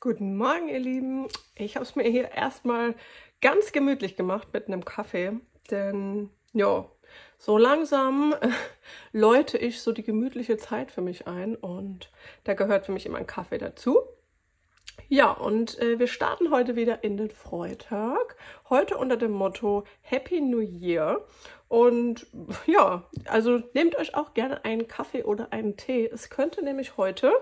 Guten Morgen, ihr Lieben. Ich habe es mir hier erstmal ganz gemütlich gemacht mit einem Kaffee, denn ja, so langsam läute ich so die gemütliche Zeit für mich ein und da gehört für mich immer ein Kaffee dazu. Ja, und wir starten heute wieder in den Freitag, heute unter dem Motto Happy New Year. Und ja, also nehmt euch auch gerne einen Kaffee oder einen Tee. Es könnte nämlich heute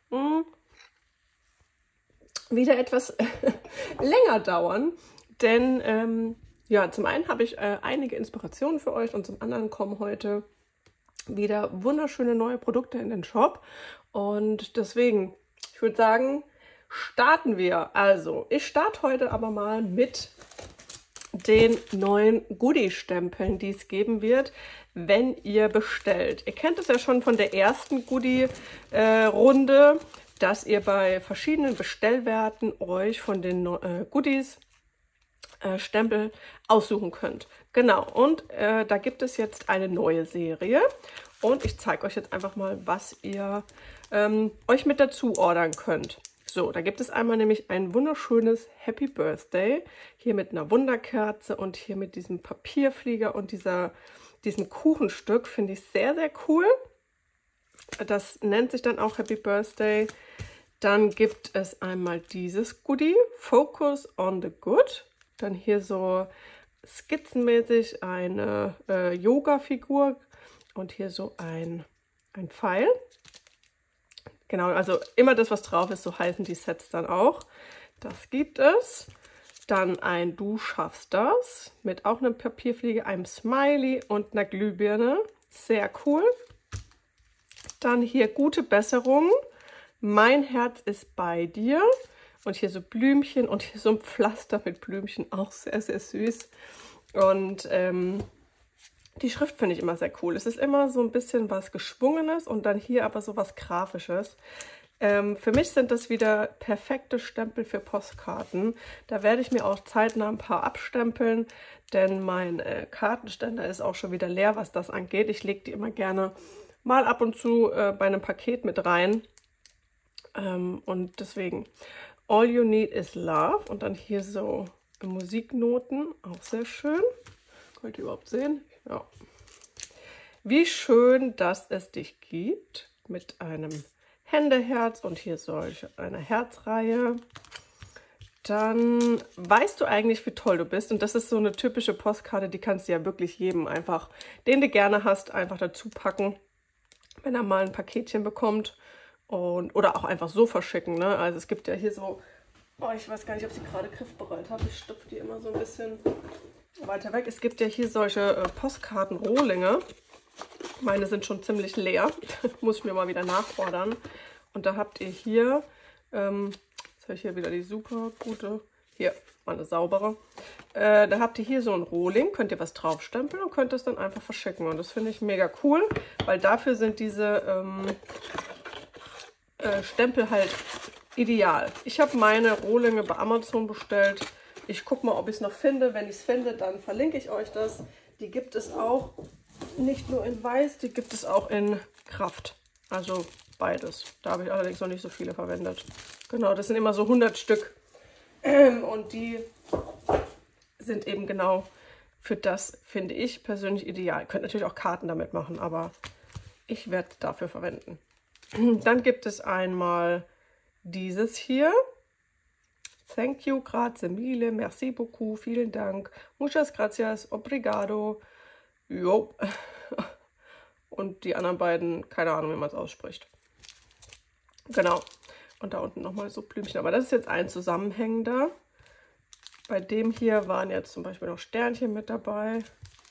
wieder etwas länger dauern, denn ja, zum einen habe ich einige Inspirationen für euch und zum anderen kommen heute wieder wunderschöne neue Produkte in den Shop und deswegen, ich würde sagen, starten wir. Also, ich starte heute aber mal mit den neuen Goodie-Stempeln, die es geben wird, wenn ihr bestellt. Ihr kennt es ja schon von der ersten Goodie-Runde, dass ihr bei verschiedenen Bestellwerten euch von den Goodies Stempel aussuchen könnt. Genau, und da gibt es jetzt eine neue Serie und ich zeige euch jetzt einfach mal, was ihr euch mit dazu ordern könnt. So, da gibt es einmal nämlich ein wunderschönes Happy Birthday, hier mit einer Wunderkerze und hier mit diesem Papierflieger und diesem Kuchenstück, finde ich sehr, sehr cool. Das nennt sich dann auch Happy Birthday. Dann gibt es einmal dieses Goodie, Focus on the Good. Dann hier so skizzenmäßig eine Yoga-Figur und hier so ein Pfeil. Genau, also immer das, was drauf ist, so heißen die Sets dann auch. Das gibt es. Dann ein Du schaffst das mit auch einem Papierfliege, einem Smiley und einer Glühbirne. Sehr cool. Dann hier gute Besserung. Mein Herz ist bei dir. Und hier so Blümchen und hier so ein Pflaster mit Blümchen, auch sehr, sehr süß. Und die Schrift finde ich immer sehr cool. Es ist immer so ein bisschen was Geschwungenes und dann hier aber so was Grafisches. Für mich sind das wieder perfekte Stempel für Postkarten. Da werde ich mir auch zeitnah ein paar abstempeln, denn mein Kartenständer ist auch schon wieder leer, was das angeht. Ich lege die immer gerne mal ab und zu bei einem Paket mit rein. Und deswegen, All You Need Is Love und dann hier so Musiknoten, auch sehr schön. Könnt ihr überhaupt sehen? Ja. Wie schön, dass es dich gibt, mit einem Händeherz und hier solche eine Herzreihe. Dann weißt du eigentlich, wie toll du bist und das ist so eine typische Postkarte, die kannst du ja wirklich jedem einfach, den du gerne hast, einfach dazu packen, wenn er mal ein Paketchen bekommt. Oder auch einfach so verschicken, ne? Also es gibt ja hier so, oh, ich weiß gar nicht, ob ich sie gerade griffbereit habe. Ich stopfe die immer so ein bisschen weiter weg. Es gibt ja hier solche Postkarten-Rohlinge. Meine sind schon ziemlich leer. Muss ich mir mal wieder nachfordern. Und da habt ihr hier, jetzt habe ich hier wieder die super gute, hier, mal eine saubere. Da habt ihr hier so ein Rohling, könnt ihr was draufstempeln und könnt das dann einfach verschicken. Und das finde ich mega cool, weil dafür sind diese Stempel halt ideal. Ich habe meine Rohlinge bei Amazon bestellt. Ich gucke mal, ob ich es noch finde. Wenn ich es finde, dann verlinke ich euch das. Die gibt es auch nicht nur in Weiß, die gibt es auch in Kraft. Also beides. Da habe ich allerdings noch nicht so viele verwendet. Genau, das sind immer so 100 Stück. Und die sind eben genau für das, finde ich persönlich ideal. Ihr könnt natürlich auch Karten damit machen, aber ich werde es dafür verwenden. Dann gibt es einmal dieses hier. Thank you, grazie mille, merci beaucoup, vielen Dank, muchas gracias, obrigado. Jo. Und die anderen beiden, keine Ahnung, wie man es ausspricht. Genau. Und da unten nochmal so Blümchen. Aber das ist jetzt ein zusammenhängender. Bei dem hier waren jetzt zum Beispiel noch Sternchen mit dabei.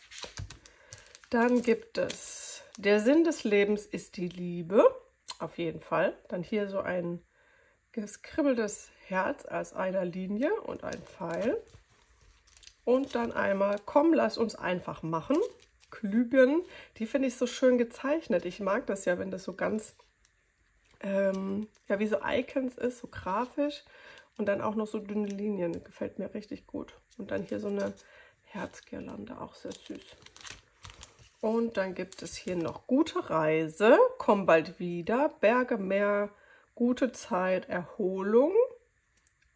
Dann gibt es Der Sinn des Lebens ist die Liebe. Auf jeden Fall. Dann hier so ein geskribbeltes Herz als einer Linie und ein Pfeil. Und dann einmal Komm, lass uns einfach machen. Glühbirnen. Die finde ich so schön gezeichnet. Ich mag das ja, wenn das so ganz, ja, wie so Icons ist, so grafisch. Und dann auch noch so dünne Linien. Gefällt mir richtig gut. Und dann hier so eine Herzgirlande, auch sehr süß. Und dann gibt es hier noch Gute Reise, Komm bald wieder, Berge, Meer, gute Zeit, Erholung.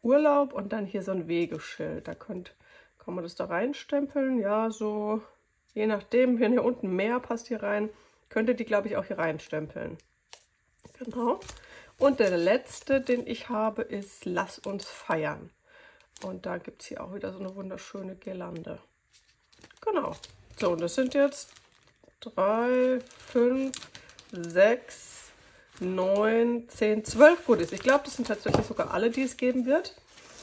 Urlaub und dann hier so ein Wegeschild. Da kann man das da reinstempeln. Ja, so je nachdem, wenn hier unten mehr passt hier rein, könnt ihr die, glaube ich, auch hier reinstempeln. Genau. Und der letzte, den ich habe, ist Lass uns feiern. Und da gibt es hier auch wieder so eine wunderschöne Girlande. Genau. So, und das sind jetzt 3, 5, 6, 9, 10, 12 Goodies. Ich glaube, das sind tatsächlich sogar alle, die es geben wird.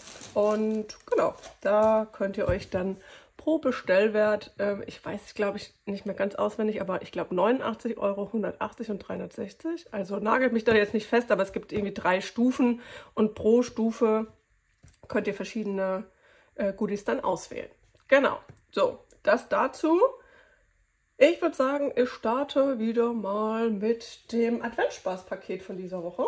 Und genau, da könnt ihr euch dann pro Bestellwert, ich weiß, glaube ich, nicht mehr ganz auswendig, aber ich glaube 89 Euro, 180 und 360. Also nagelt mich da jetzt nicht fest, aber es gibt irgendwie 3 Stufen und pro Stufe könnt ihr verschiedene Goodies dann auswählen. Genau, so, das dazu. Ich würde sagen, ich starte wieder mal mit dem Adventsspaß-Paket von dieser Woche.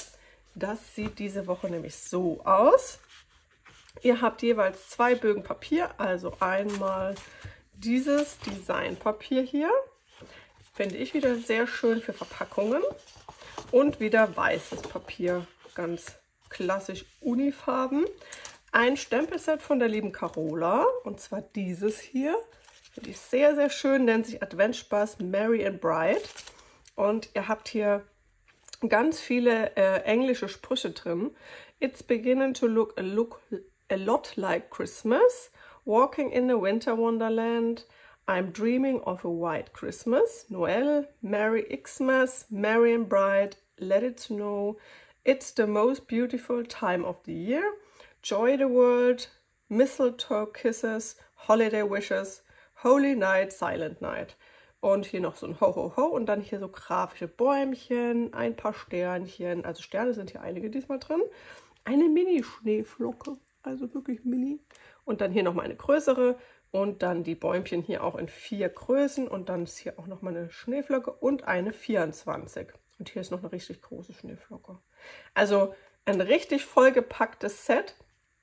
Das sieht diese Woche nämlich so aus. Ihr habt jeweils 2 Bögen Papier, also einmal dieses Designpapier hier. Finde ich wieder sehr schön für Verpackungen. Und wieder weißes Papier, ganz klassisch Unifarben. Ein Stempelset von der lieben Carola, und zwar dieses hier. Finde ich sehr, sehr schön, nennt sich Adventsspaß Merry and Bright. Und ihr habt hier ganz viele englische Sprüche drin. It's beginning to look a lot like Christmas. Walking in a winter wonderland. I'm dreaming of a white Christmas. Noel, Merry Xmas, Merry and Bright. Let it snow. It's the most beautiful time of the year. Joy the world. Mistletoe kisses. Holiday wishes. Holy Night, Silent Night. Und hier noch so ein Ho, Ho, Ho. Und dann hier so grafische Bäumchen, ein paar Sternchen. Also Sterne sind hier einige diesmal drin. Eine Mini-Schneeflocke, also wirklich mini. Und dann hier nochmal eine größere. Und dann die Bäumchen hier auch in 4 Größen. Und dann ist hier auch nochmal eine Schneeflocke und eine 24. Und hier ist noch eine richtig große Schneeflocke. Also ein richtig vollgepacktes Set.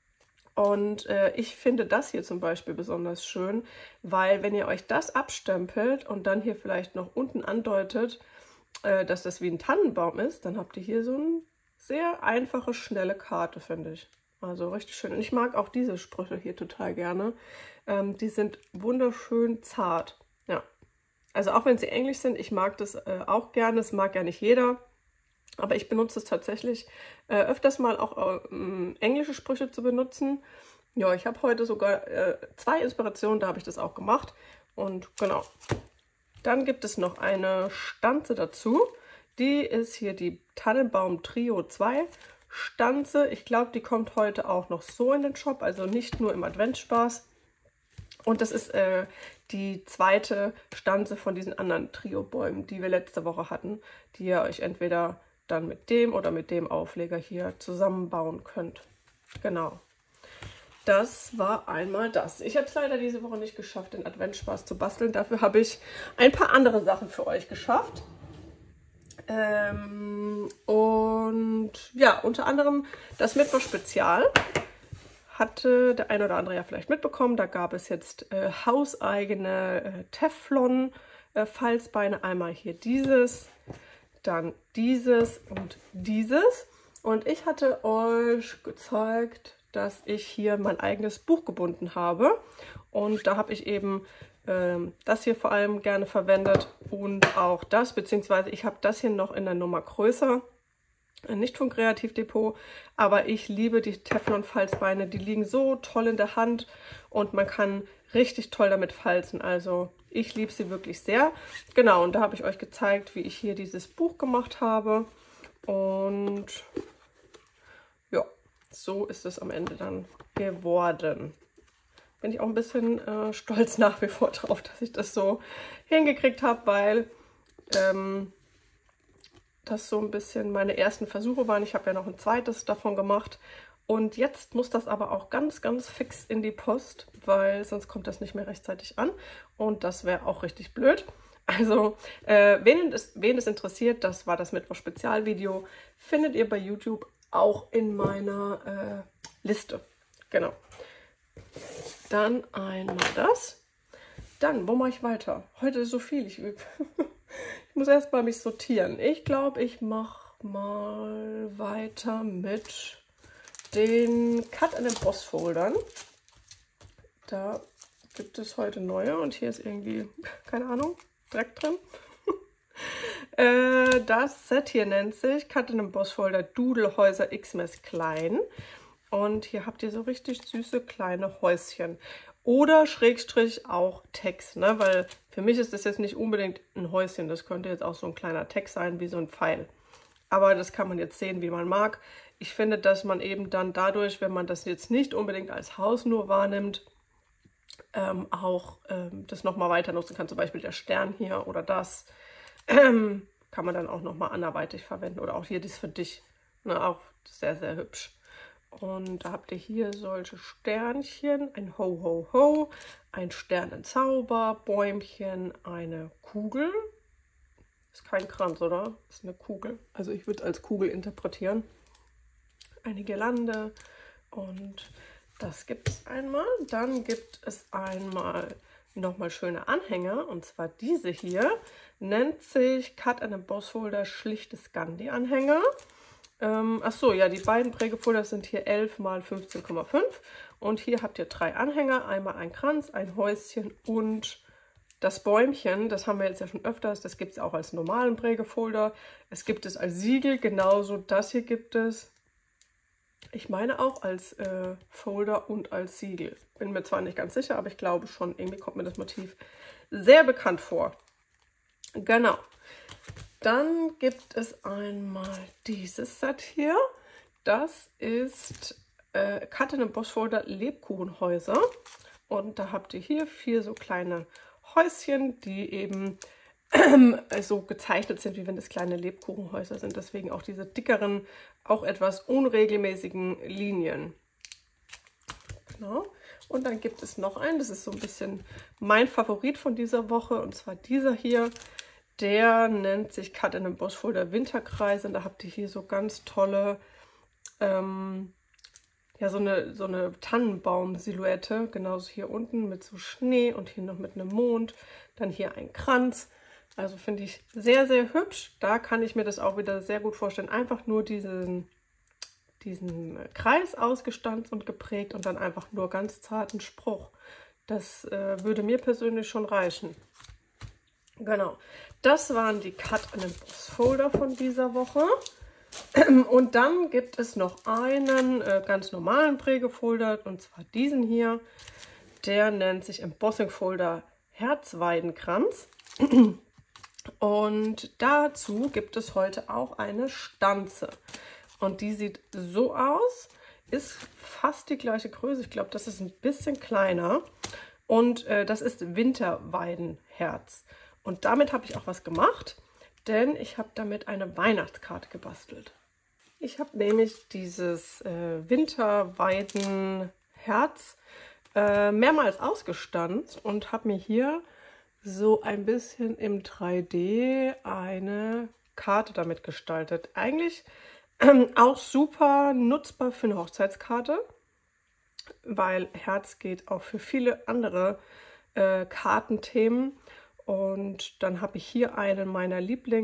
Und ich finde das hier zum Beispiel besonders schön, weil wenn ihr euch das abstempelt und dann hier vielleicht noch unten andeutet, dass das wie ein Tannenbaum ist, dann habt ihr hier so eine sehr einfache, schnelle Karte, finde ich. Also richtig schön. Und ich mag auch diese Sprüche hier total gerne. Die sind wunderschön zart. Ja. Also auch wenn sie englisch sind, ich mag das auch gerne. Das mag ja nicht jeder. Aber ich benutze es tatsächlich öfters mal auch englische Sprüche zu benutzen. Ja, ich habe heute sogar 2 Inspirationen, da habe ich das auch gemacht. Und genau. Dann gibt es noch eine Stanze dazu. Die ist hier die Tannenbaum Trio 2 Stanze. Ich glaube, die kommt heute auch noch so in den Shop, also nicht nur im Adventsspaß. Und das ist die zweite Stanze von diesen anderen Trio-Bäumen, die wir letzte Woche hatten, die ihr euch entweder dann mit dem oder mit dem Aufleger hier zusammenbauen könnt. Genau. Das war einmal das. Ich habe es leider diese Woche nicht geschafft, den Adventsspaß zu basteln. Dafür habe ich ein paar andere Sachen für euch geschafft. Und ja, unter anderem das Mittwoch-Spezial. Hatte der ein oder andere ja vielleicht mitbekommen. Da gab es jetzt hauseigene Teflon-Falzbeine. Einmal hier dieses, dann dieses und dieses. Und ich hatte euch gezeigt, dass ich hier mein eigenes Buch gebunden habe. Und da habe ich eben das hier vor allem gerne verwendet und auch das, beziehungsweise ich habe das hier noch in der Nummer größer. Nicht vom Kreativdepot, aber ich liebe die Teflon-Falzbeine. Die liegen so toll in der Hand und man kann richtig toll damit falzen. Also ich liebe sie wirklich sehr. Genau, und da habe ich euch gezeigt, wie ich hier dieses Buch gemacht habe. Und ja, so ist es am Ende dann geworden. Bin ich auch ein bisschen stolz nach wie vor drauf, dass ich das so hingekriegt habe, weil das so ein bisschen meine ersten Versuche waren. Ich habe ja noch ein zweites davon gemacht. Und jetzt muss das aber auch ganz, ganz fix in die Post, weil sonst kommt das nicht mehr rechtzeitig an. Und das wäre auch richtig blöd. Also, wen es interessiert, das war das Mittwoch-Spezialvideo, findet ihr bei YouTube auch in meiner Liste. Genau. Dann einmal das. Dann, wo mache ich weiter? Heute ist so viel. Ich muss erst mal mich sortieren. Ich glaube, ich mache mal weiter mit den Cut and Emboss Foldern. Da gibt es heute neue und hier ist irgendwie, keine Ahnung, Dreck drin. Das Set hier nennt sich Cut and Emboss Folder Doodlehäuser Xmas Klein. Und hier habt ihr so richtig süße kleine Häuschen. Oder Schrägstrich auch Text, ne? Weil für mich ist das jetzt nicht unbedingt ein Häuschen. Das könnte jetzt auch so ein kleiner Text sein, wie so ein Pfeil. Aber das kann man jetzt sehen, wie man mag. Ich finde, dass man eben dann dadurch, wenn man das jetzt nicht unbedingt als Haus nur wahrnimmt, auch das nochmal weiter nutzen kann. Zum Beispiel der Stern hier oder das. Kann man dann auch nochmal anderweitig verwenden. Oder auch hier das für dich. Ne? Auch sehr, sehr hübsch. Und da habt ihr hier solche Sternchen, ein Ho, Ho, Ho, ein Sternenzauber, Bäumchen, eine Kugel. Ist kein Kranz, oder? Ist eine Kugel. Also ich würde es als Kugel interpretieren. Eine Girlande und das gibt es einmal. Dann gibt es einmal nochmal schöne Anhänger und zwar diese hier. Nennt sich Cut and Emboss Folder schlichtes Gandhi-Anhänger. Achso, ja, die beiden Prägefolder sind hier 11 x 15,5 und hier habt ihr 3 Anhänger, einmal ein Kranz, ein Häuschen und das Bäumchen. Das haben wir jetzt ja schon öfters, das gibt es auch als normalen Prägefolder. Es gibt es als Siegel, genauso das hier gibt es, ich meine auch als Folder und als Siegel. Bin mir zwar nicht ganz sicher, aber ich glaube schon, irgendwie kommt mir das Motiv sehr bekannt vor. Genau. Dann gibt es einmal dieses Set hier. Das ist Cut and Emboss Folder Lebkuchenhäuser. Und da habt ihr hier 4 so kleine Häuschen, die eben so gezeichnet sind, wie wenn das kleine Lebkuchenhäuser sind. Deswegen auch diese dickeren, auch etwas unregelmäßigen Linien. Genau. Und dann gibt es noch einen, das ist so ein bisschen mein Favorit von dieser Woche. Und zwar dieser hier. Der nennt sich Cut and Emboss Folder Winterkreise. Und da habt ihr hier so ganz tolle, ja, so eine Tannenbaum-Silhouette. Genauso hier unten mit so Schnee und hier noch mit einem Mond. Dann hier ein Kranz. Also finde ich sehr, sehr hübsch. Da kann ich mir das auch wieder sehr gut vorstellen. Einfach nur diesen Kreis ausgestanzt und geprägt und dann einfach nur ganz zarten Spruch. Das würde mir persönlich schon reichen. Genau, das waren die Cut and Emboss Folder von dieser Woche. Und dann gibt es noch einen ganz normalen Prägefolder, und zwar diesen hier. Der nennt sich Embossing Folder Herzweidenkranz. Und dazu gibt es heute auch eine Stanze. Und die sieht so aus, ist fast die gleiche Größe. Ich glaube, das ist ein bisschen kleiner. Und das ist Winterweidenherz. Und damit habe ich auch was gemacht, denn ich habe damit eine Weihnachtskarte gebastelt. Ich habe nämlich dieses Winterweidenherz mehrmals ausgestanzt und habe mir hier so ein bisschen im 3D eine Karte damit gestaltet. Eigentlich auch super nutzbar für eine Hochzeitskarte, weil Herz geht auch für viele andere Kartenthemen. Und dann habe ich hier einen meiner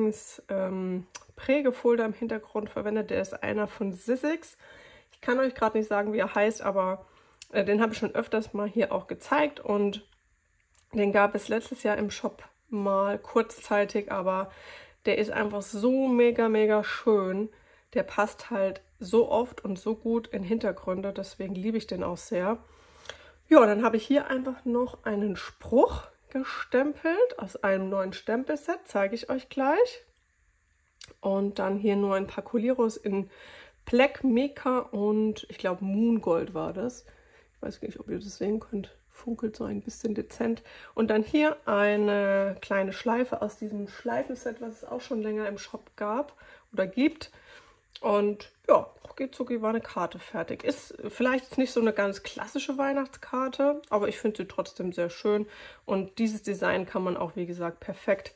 Lieblings-Prägefolder im Hintergrund verwendet. Der ist einer von Sizzix. Ich kann euch gerade nicht sagen, wie er heißt, aber den habe ich schon öfters mal hier auch gezeigt. Und den gab es letztes Jahr im Shop mal kurzzeitig, aber der ist einfach so mega, mega schön. Der passt halt so oft und so gut in Hintergründe, deswegen liebe ich den auch sehr. Ja, dann habe ich hier einfach noch einen Spruch gestempelt aus einem neuen Stempelset, zeige ich euch gleich. Und dann hier nur ein paar Colieros in Black Mica und ich glaube Moongold war das. Ich weiß nicht, ob ihr das sehen könnt. Funkelt so ein bisschen dezent. Und dann hier eine kleine Schleife aus diesem Schleifenset, was es auch schon länger im Shop gab oder gibt. Und ja, rucki war eine Karte fertig. Ist vielleicht nicht so eine ganz klassische Weihnachtskarte, aber ich finde sie trotzdem sehr schön. Und dieses Design kann man auch, wie gesagt, perfekt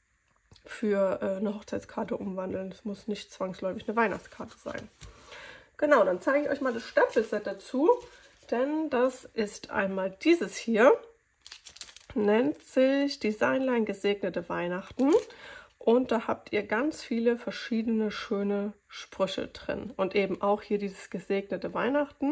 für eine Hochzeitskarte umwandeln. Es muss nicht zwangsläufig eine Weihnachtskarte sein. Genau, dann zeige ich euch mal das Stempelset dazu. Denn das ist einmal dieses hier. Nennt sich Designline Gesegnete Weihnachten. Und da habt ihr ganz viele verschiedene schöne Sprüche drin. Und eben auch hier dieses gesegnete Weihnachten.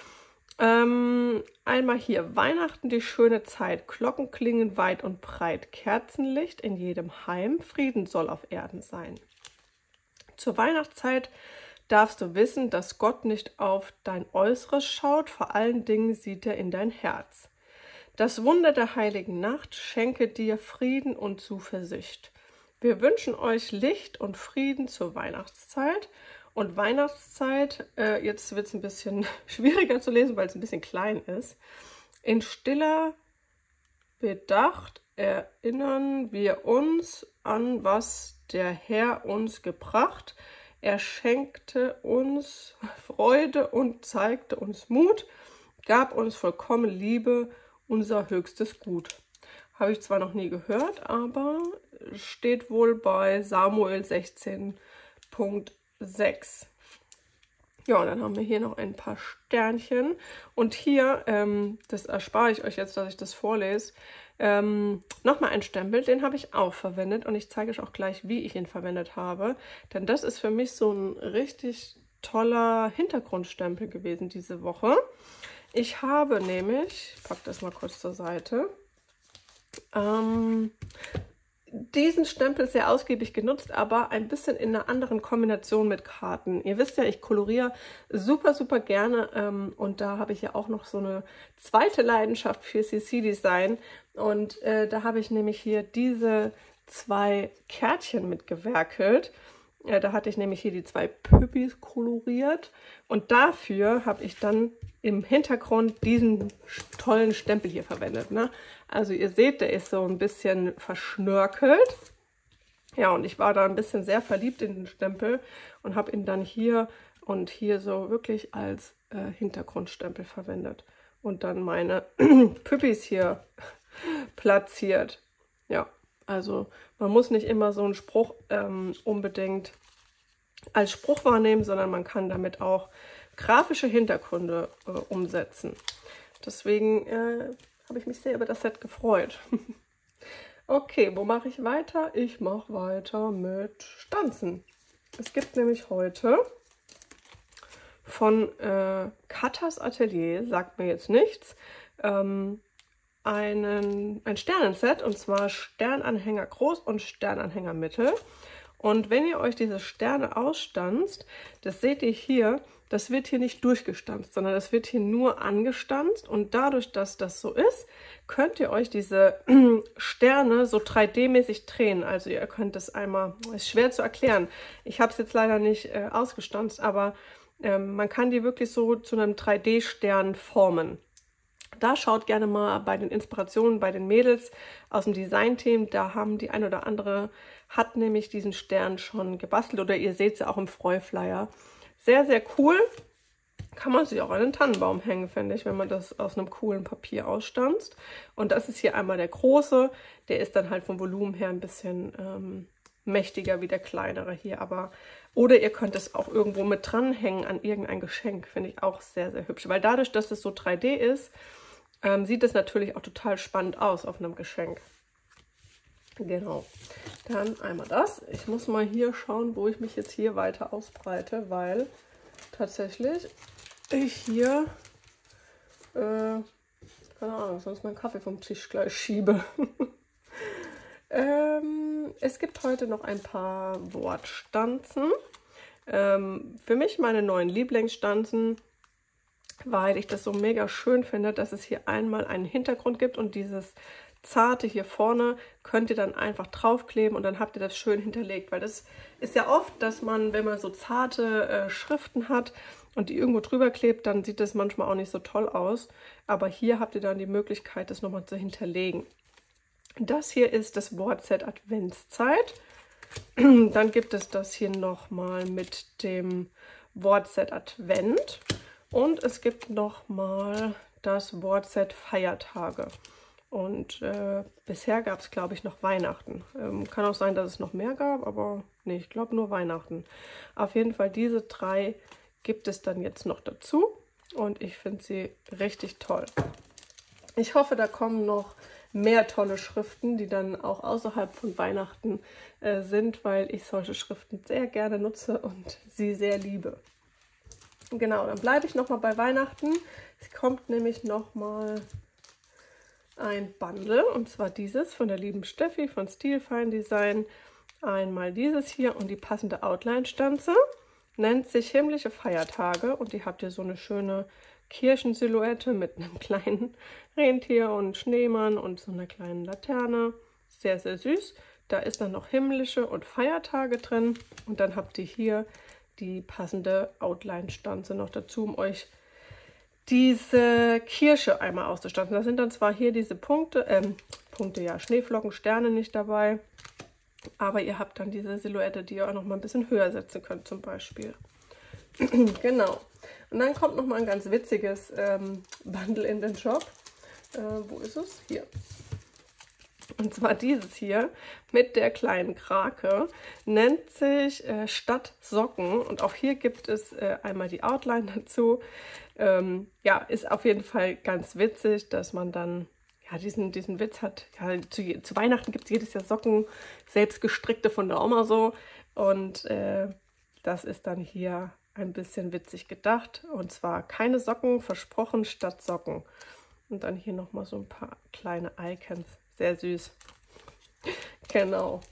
Einmal hier Weihnachten, die schöne Zeit, Glocken klingen weit und breit, Kerzenlicht in jedem Heim, Frieden soll auf Erden sein. Zur Weihnachtszeit darfst du wissen, dass Gott nicht auf dein Äußeres schaut, vor allen Dingen sieht er in dein Herz. Das Wunder der heiligen Nacht schenke dir Frieden und Zuversicht. Wir wünschen euch Licht und Frieden zur Weihnachtszeit. Und Weihnachtszeit, jetzt wird es ein bisschen schwieriger zu lesen, weil es ein bisschen klein ist. In stiller Bedacht erinnern wir uns an, was der Herr uns gebracht. Er schenkte uns Freude und zeigte uns Mut, gab uns vollkommene Liebe, unser höchstes Gut. Habe ich zwar noch nie gehört, aber steht wohl bei Samuel 16,6. Ja, und dann haben wir hier noch ein paar Sternchen. Und hier, das erspare ich euch jetzt, dass ich das vorlese, nochmal ein Stempel, den habe ich auch verwendet. Und ich zeige euch auch gleich, wie ich ihn verwendet habe. Denn das ist für mich so ein richtig toller Hintergrundstempel gewesen diese Woche. Ich habe nämlich, ich packe das mal kurz zur Seite, diesen Stempel sehr ausgiebig genutzt, aber ein bisschen in einer anderen Kombination mit Karten. Ihr wisst ja, ich koloriere super, super gerne und da habe ich ja auch noch so eine zweite Leidenschaft für CC-Design und da habe ich nämlich hier diese 2 Kärtchen mitgewerkelt. Da hatte ich nämlich hier die 2 Püppis koloriert und dafür habe ich dann im Hintergrund diesen tollen Stempel hier verwendet. Ne? Also ihr seht, der ist so ein bisschen verschnörkelt. Ja, und ich war da ein bisschen sehr verliebt in den Stempel und habe ihn dann hier und hier so wirklich als Hintergrundstempel verwendet. Und dann meine Püppis hier platziert. Ja, also man muss nicht immer so einen Spruch unbedingt als Spruch wahrnehmen, sondern man kann damit auch grafische Hintergründe umsetzen. Deswegen habe ich mich sehr über das Set gefreut. Okay, wo mache ich weiter? Ich mache weiter mit Stanzen. Es gibt nämlich heute von Kattas Atelier, sagt mir jetzt nichts, ein Sternenset, und zwar Sternanhänger groß und Sternanhänger mittel. Und wenn ihr euch diese Sterne ausstanzt, das seht ihr hier, das wird hier nicht durchgestanzt, sondern das wird hier nur angestanzt. Und dadurch, dass das so ist, könnt ihr euch diese Sterne so 3D-mäßig drehen. Also ihr könnt es einmal, ist schwer zu erklären, ich habe es jetzt leider nicht ausgestanzt, aber man kann die wirklich so zu einem 3D-Stern formen. Da schaut gerne mal bei den Inspirationen bei den Mädels aus dem Design-Team. Da haben die ein oder andere, hat nämlich diesen Stern schon gebastelt. Oder ihr seht es ja auch im Freuflyer. Sehr, sehr cool. Kann man sich auch an den Tannenbaum hängen, finde ich, wenn man das aus einem coolen Papier ausstanzt. Und das ist hier einmal der große. Der ist dann halt vom Volumen her ein bisschen mächtiger wie der kleinere hier. Aber oder ihr könnt es auch irgendwo mit dranhängen an irgendein Geschenk. Finde ich auch sehr, sehr hübsch. Weil dadurch, dass es so 3D ist, sieht es natürlich auch total spannend aus auf einem Geschenk. Genau. Dann einmal das. Ich muss mal hier schauen, wo ich mich jetzt hier weiter ausbreite, weil tatsächlich ich hier, keine Ahnung, sonst meinen Kaffee vom Tisch gleich schiebe. Es gibt heute noch ein paar Wortstanzen. Für mich meine neuen Lieblingsstanzen, weil ich das so mega schön finde, dass es hier einmal einen Hintergrund gibt und dieses Zarte hier vorne könnt ihr dann einfach draufkleben und dann habt ihr das schön hinterlegt, weil das ist ja oft, dass man, wenn man so zarte Schriften hat und die irgendwo drüber klebt, dann sieht das manchmal auch nicht so toll aus, aber hier habt ihr dann die Möglichkeit, das nochmal zu hinterlegen. Das hier ist das Wortset Adventszeit. Dann gibt es das hier nochmal mit dem Wortset Advent. Und es gibt nochmal das Wortset Feiertage. Und bisher gab es, glaube ich, noch Weihnachten. Kann auch sein, dass es noch mehr gab, aber nee, ich glaube nur Weihnachten. Auf jeden Fall diese 3 gibt es dann jetzt noch dazu. Und ich finde sie richtig toll. Ich hoffe, da kommen noch mehr tolle Schriften, die dann auch außerhalb von Weihnachten sind, weil ich solche Schriften sehr gerne nutze und sie sehr liebe. Genau, dann bleibe ich nochmal bei Weihnachten. Es kommt nämlich nochmal ein Bundle, und zwar dieses von der lieben Steffi von Stilfein Design. Einmal dieses hier und die passende Outline-Stanze. Nennt sich Himmlische Feiertage und die habt ihr so eine schöne Kirchensilhouette mit einem kleinen Rentier und Schneemann und so einer kleinen Laterne. Sehr, sehr süß. Da ist dann noch Himmlische und Feiertage drin und dann habt ihr hier die passende Outline-Stanze noch dazu, um euch diese Kirsche einmal auszustatten. Da sind dann zwar hier diese Schneeflocken, Sterne nicht dabei, aber ihr habt dann diese Silhouette, die ihr auch noch mal ein bisschen höher setzen könnt zum Beispiel. Genau. Und dann kommt noch mal ein ganz witziges Bundle in den Shop. Wo ist es? Hier. Und zwar dieses hier mit der kleinen Krake, nennt sich Stadt Socken. Und auch hier gibt es einmal die Outline dazu. Ja, ist auf jeden Fall ganz witzig, dass man dann ja, diesen Witz hat. Ja, zu Weihnachten gibt es jedes Jahr Socken, selbst gestrickte von der Oma so. Und das ist dann hier ein bisschen witzig gedacht. Und zwar keine Socken, versprochen, statt Socken. Und dann hier nochmal so ein paar kleine Icons. Sehr süß. Genau.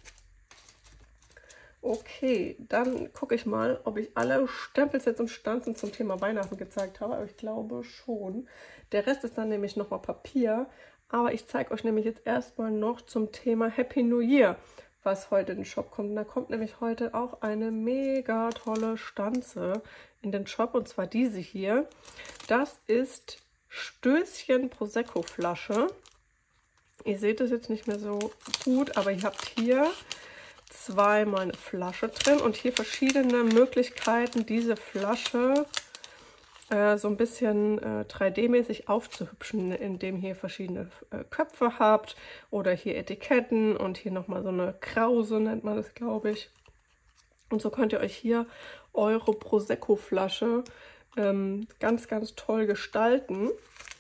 Okay, dann gucke ich mal, ob ich alle Stempelsets und Stanzen zum Thema Weihnachten gezeigt habe. Aber ich glaube schon. Der Rest ist dann nämlich nochmal Papier. Aber ich zeige euch nämlich jetzt erstmal noch zum Thema Happy New Year, was heute in den Shop kommt. Und da kommt nämlich heute auch eine mega tolle Stanze in den Shop. Und zwar diese hier. Das ist Stößchen Prosecco Flasche. Ihr seht es jetzt nicht mehr so gut, aber ihr habt hier zweimal eine Flasche drin und hier verschiedene Möglichkeiten, diese Flasche so ein bisschen 3D-mäßig aufzuhübschen, indem ihr hier verschiedene Köpfe habt oder hier Etiketten und hier nochmal so eine Krause, nennt man das, glaube ich. Und so könnt ihr euch hier eure Prosecco-Flasche ganz, ganz toll gestalten.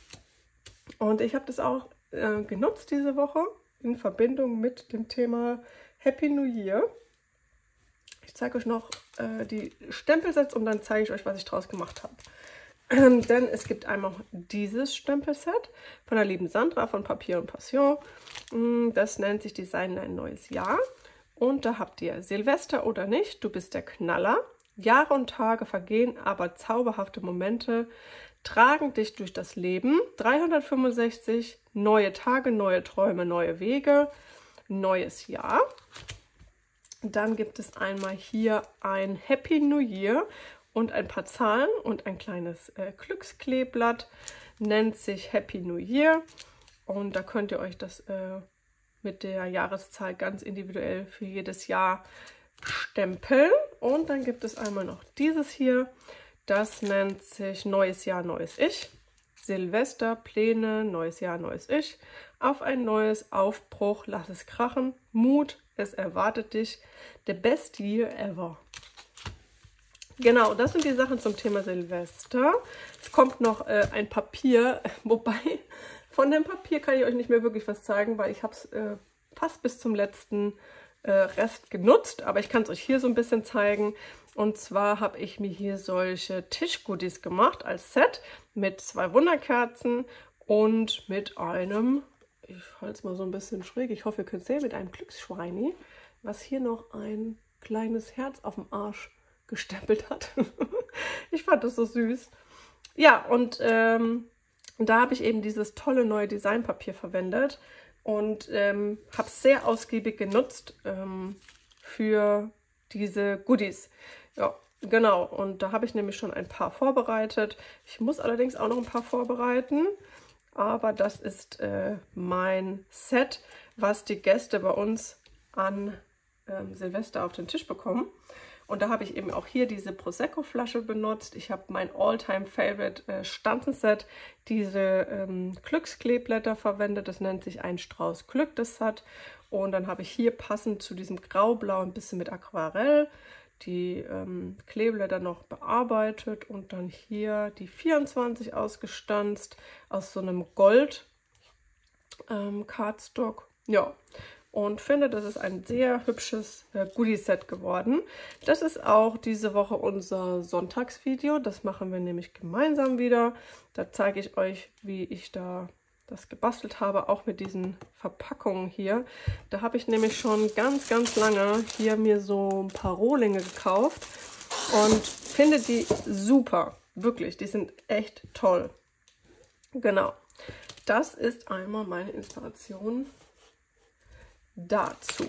Und ich habe das auch genutzt diese Woche in Verbindung mit dem Thema Happy New Year. Ich zeige euch noch die Stempelsets und dann zeige ich euch, was ich draus gemacht habe. Denn es gibt einmal dieses Stempelset von der lieben Sandra von Papier und Passion. Das nennt sich Design ein neues Jahr. Und da habt ihr Silvester oder nicht, du bist der Knaller. Jahre und Tage vergehen, aber zauberhafte Momente tragen dich durch das Leben. 365 neue Tage, neue Träume, neue Wege, neues Jahr. Dann gibt es einmal hier ein Happy New Year und ein paar Zahlen und ein kleines Glückskleeblatt. Nennt sich Happy New Year. Und da könnt ihr euch das mit der Jahreszahl ganz individuell für jedes Jahr stempeln. Und dann gibt es einmal noch dieses hier. Das nennt sich Neues Jahr, neues Ich. Silvester, Pläne, neues Jahr, neues Ich. Auf ein neues Aufbruch, lass es krachen. Mut, es erwartet dich. The best year ever. Genau, das sind die Sachen zum Thema Silvester. Es kommt noch ein Papier, wobei von dem Papier kann ich euch nicht mehr wirklich was zeigen, weil ich habe es fast bis zum letzten Rest genutzt. Aber ich kann es euch hier so ein bisschen zeigen. Und zwar habe ich mir hier solche Tischgoodies gemacht als Set mit 2 Wunderkerzen und mit einem, ich halte es mal so ein bisschen schräg, ich hoffe, ihr könnt es sehen, mit einem Glücksschweini, was hier noch ein kleines Herz auf dem Arsch gestempelt hat. Ich fand das so süß. Ja, und da habe ich eben dieses tolle neue Designpapier verwendet und habe es sehr ausgiebig genutzt für diese Goodies. Ja, genau. Und da habe ich nämlich schon ein paar vorbereitet. Ich muss allerdings auch noch ein paar vorbereiten. Aber das ist mein Set, was die Gäste bei uns an Silvester auf den Tisch bekommen. Und da habe ich eben auch hier diese Prosecco-Flasche benutzt. Ich habe mein All-Time-Favorite Stanzenset, diese Glückskleeblätter verwendet. Das nennt sich ein Strauß Glück, das Set. Und dann habe ich hier passend zu diesem Graublau ein bisschen mit Aquarell die Kleeblätter noch bearbeitet und dann hier die 24 ausgestanzt aus so einem Gold. Cardstock. Ja, und finde, das ist ein sehr hübsches Goodie-Set geworden. Das ist auch diese Woche unser Sonntagsvideo. Das machen wir nämlich gemeinsam wieder. Da zeige ich euch, wie ich da das gebastelt habe, auch mit diesen Verpackungen hier. Da habe ich nämlich schon ganz, ganz lange hier mir so ein paar Rohlinge gekauft und finde die super. Wirklich, die sind echt toll. Genau. Das ist einmal meine Inspiration dazu.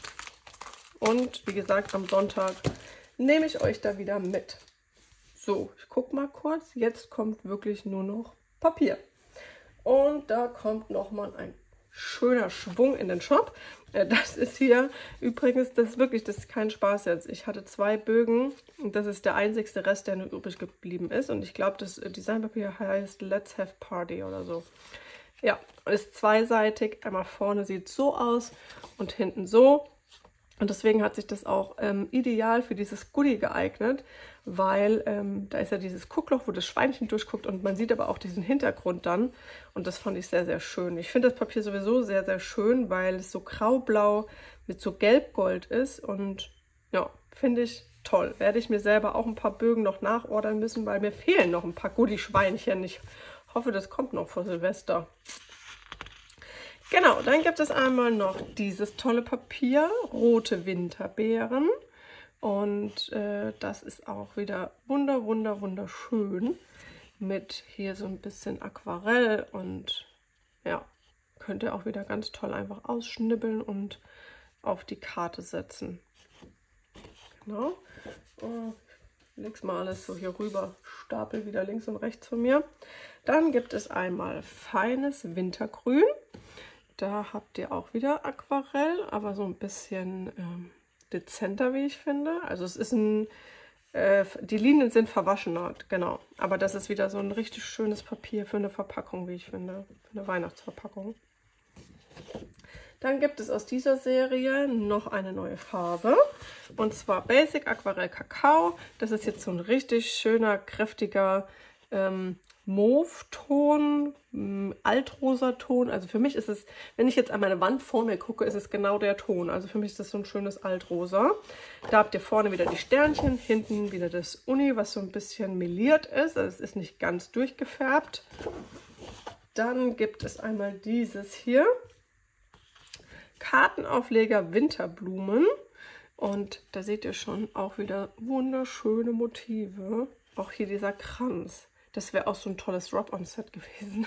Und wie gesagt, am Sonntag nehme ich euch da wieder mit. So, ich gucke mal kurz. Jetzt kommt wirklich nur noch Papier. Und da kommt nochmal ein schöner Schwung in den Shop. Das ist hier übrigens, das ist kein Spaß jetzt. Ich hatte 2 Bögen und das ist der einzigste Rest, der nur übrig geblieben ist. Und ich glaube, das Designpapier heißt Let's Have Party oder so. Ja, ist zweiseitig. Einmal vorne sieht so aus und hinten so. Und deswegen hat sich das auch ideal für dieses Goodie geeignet, weil da ist ja dieses Guckloch, wo das Schweinchen durchguckt und man sieht aber auch diesen Hintergrund dann. Und das fand ich sehr, sehr schön. Ich finde das Papier sowieso sehr, sehr schön, weil es so graublau mit so gelbgold ist. Und ja, finde ich toll. Werde ich mir selber auch ein paar Bögen noch nachordern müssen, weil mir fehlen noch ein paar Goodie-Schweinchen. Ich hoffe, das kommt noch vor Silvester. Genau, dann gibt es einmal noch dieses tolle Papier, rote Winterbeeren. Und das ist auch wieder wunderschön mit hier so ein bisschen Aquarell. Und ja, könnt ihr auch wieder ganz toll einfach ausschnibbeln und auf die Karte setzen. Genau. Ich leg's mal alles so hier rüber, stapel wieder links und rechts von mir. Dann gibt es einmal feines Wintergrün. Da habt ihr auch wieder Aquarell, aber so ein bisschen dezenter, wie ich finde. Also es ist die Linien sind verwaschener, genau. Aber das ist wieder so ein richtig schönes Papier für eine Verpackung, wie ich finde. Für eine Weihnachtsverpackung. Dann gibt es aus dieser Serie noch eine neue Farbe. Und zwar Basic Aquarell Kakao. Das ist jetzt so ein richtig schöner, kräftiger Mauve-Ton, Altrosa-Ton. Also für mich ist es, wenn ich jetzt an meine Wand vor mir gucke, ist es genau der Ton. Also für mich ist das so ein schönes Altrosa. Da habt ihr vorne wieder die Sternchen, hinten wieder das Uni, was so ein bisschen meliert ist. Also es ist nicht ganz durchgefärbt. Dann gibt es einmal dieses hier. Kartenaufleger Winterblumen. Und da seht ihr schon auch wieder wunderschöne Motive. Auch hier dieser Kranz. Das wäre auch so ein tolles Drop-on-Set gewesen.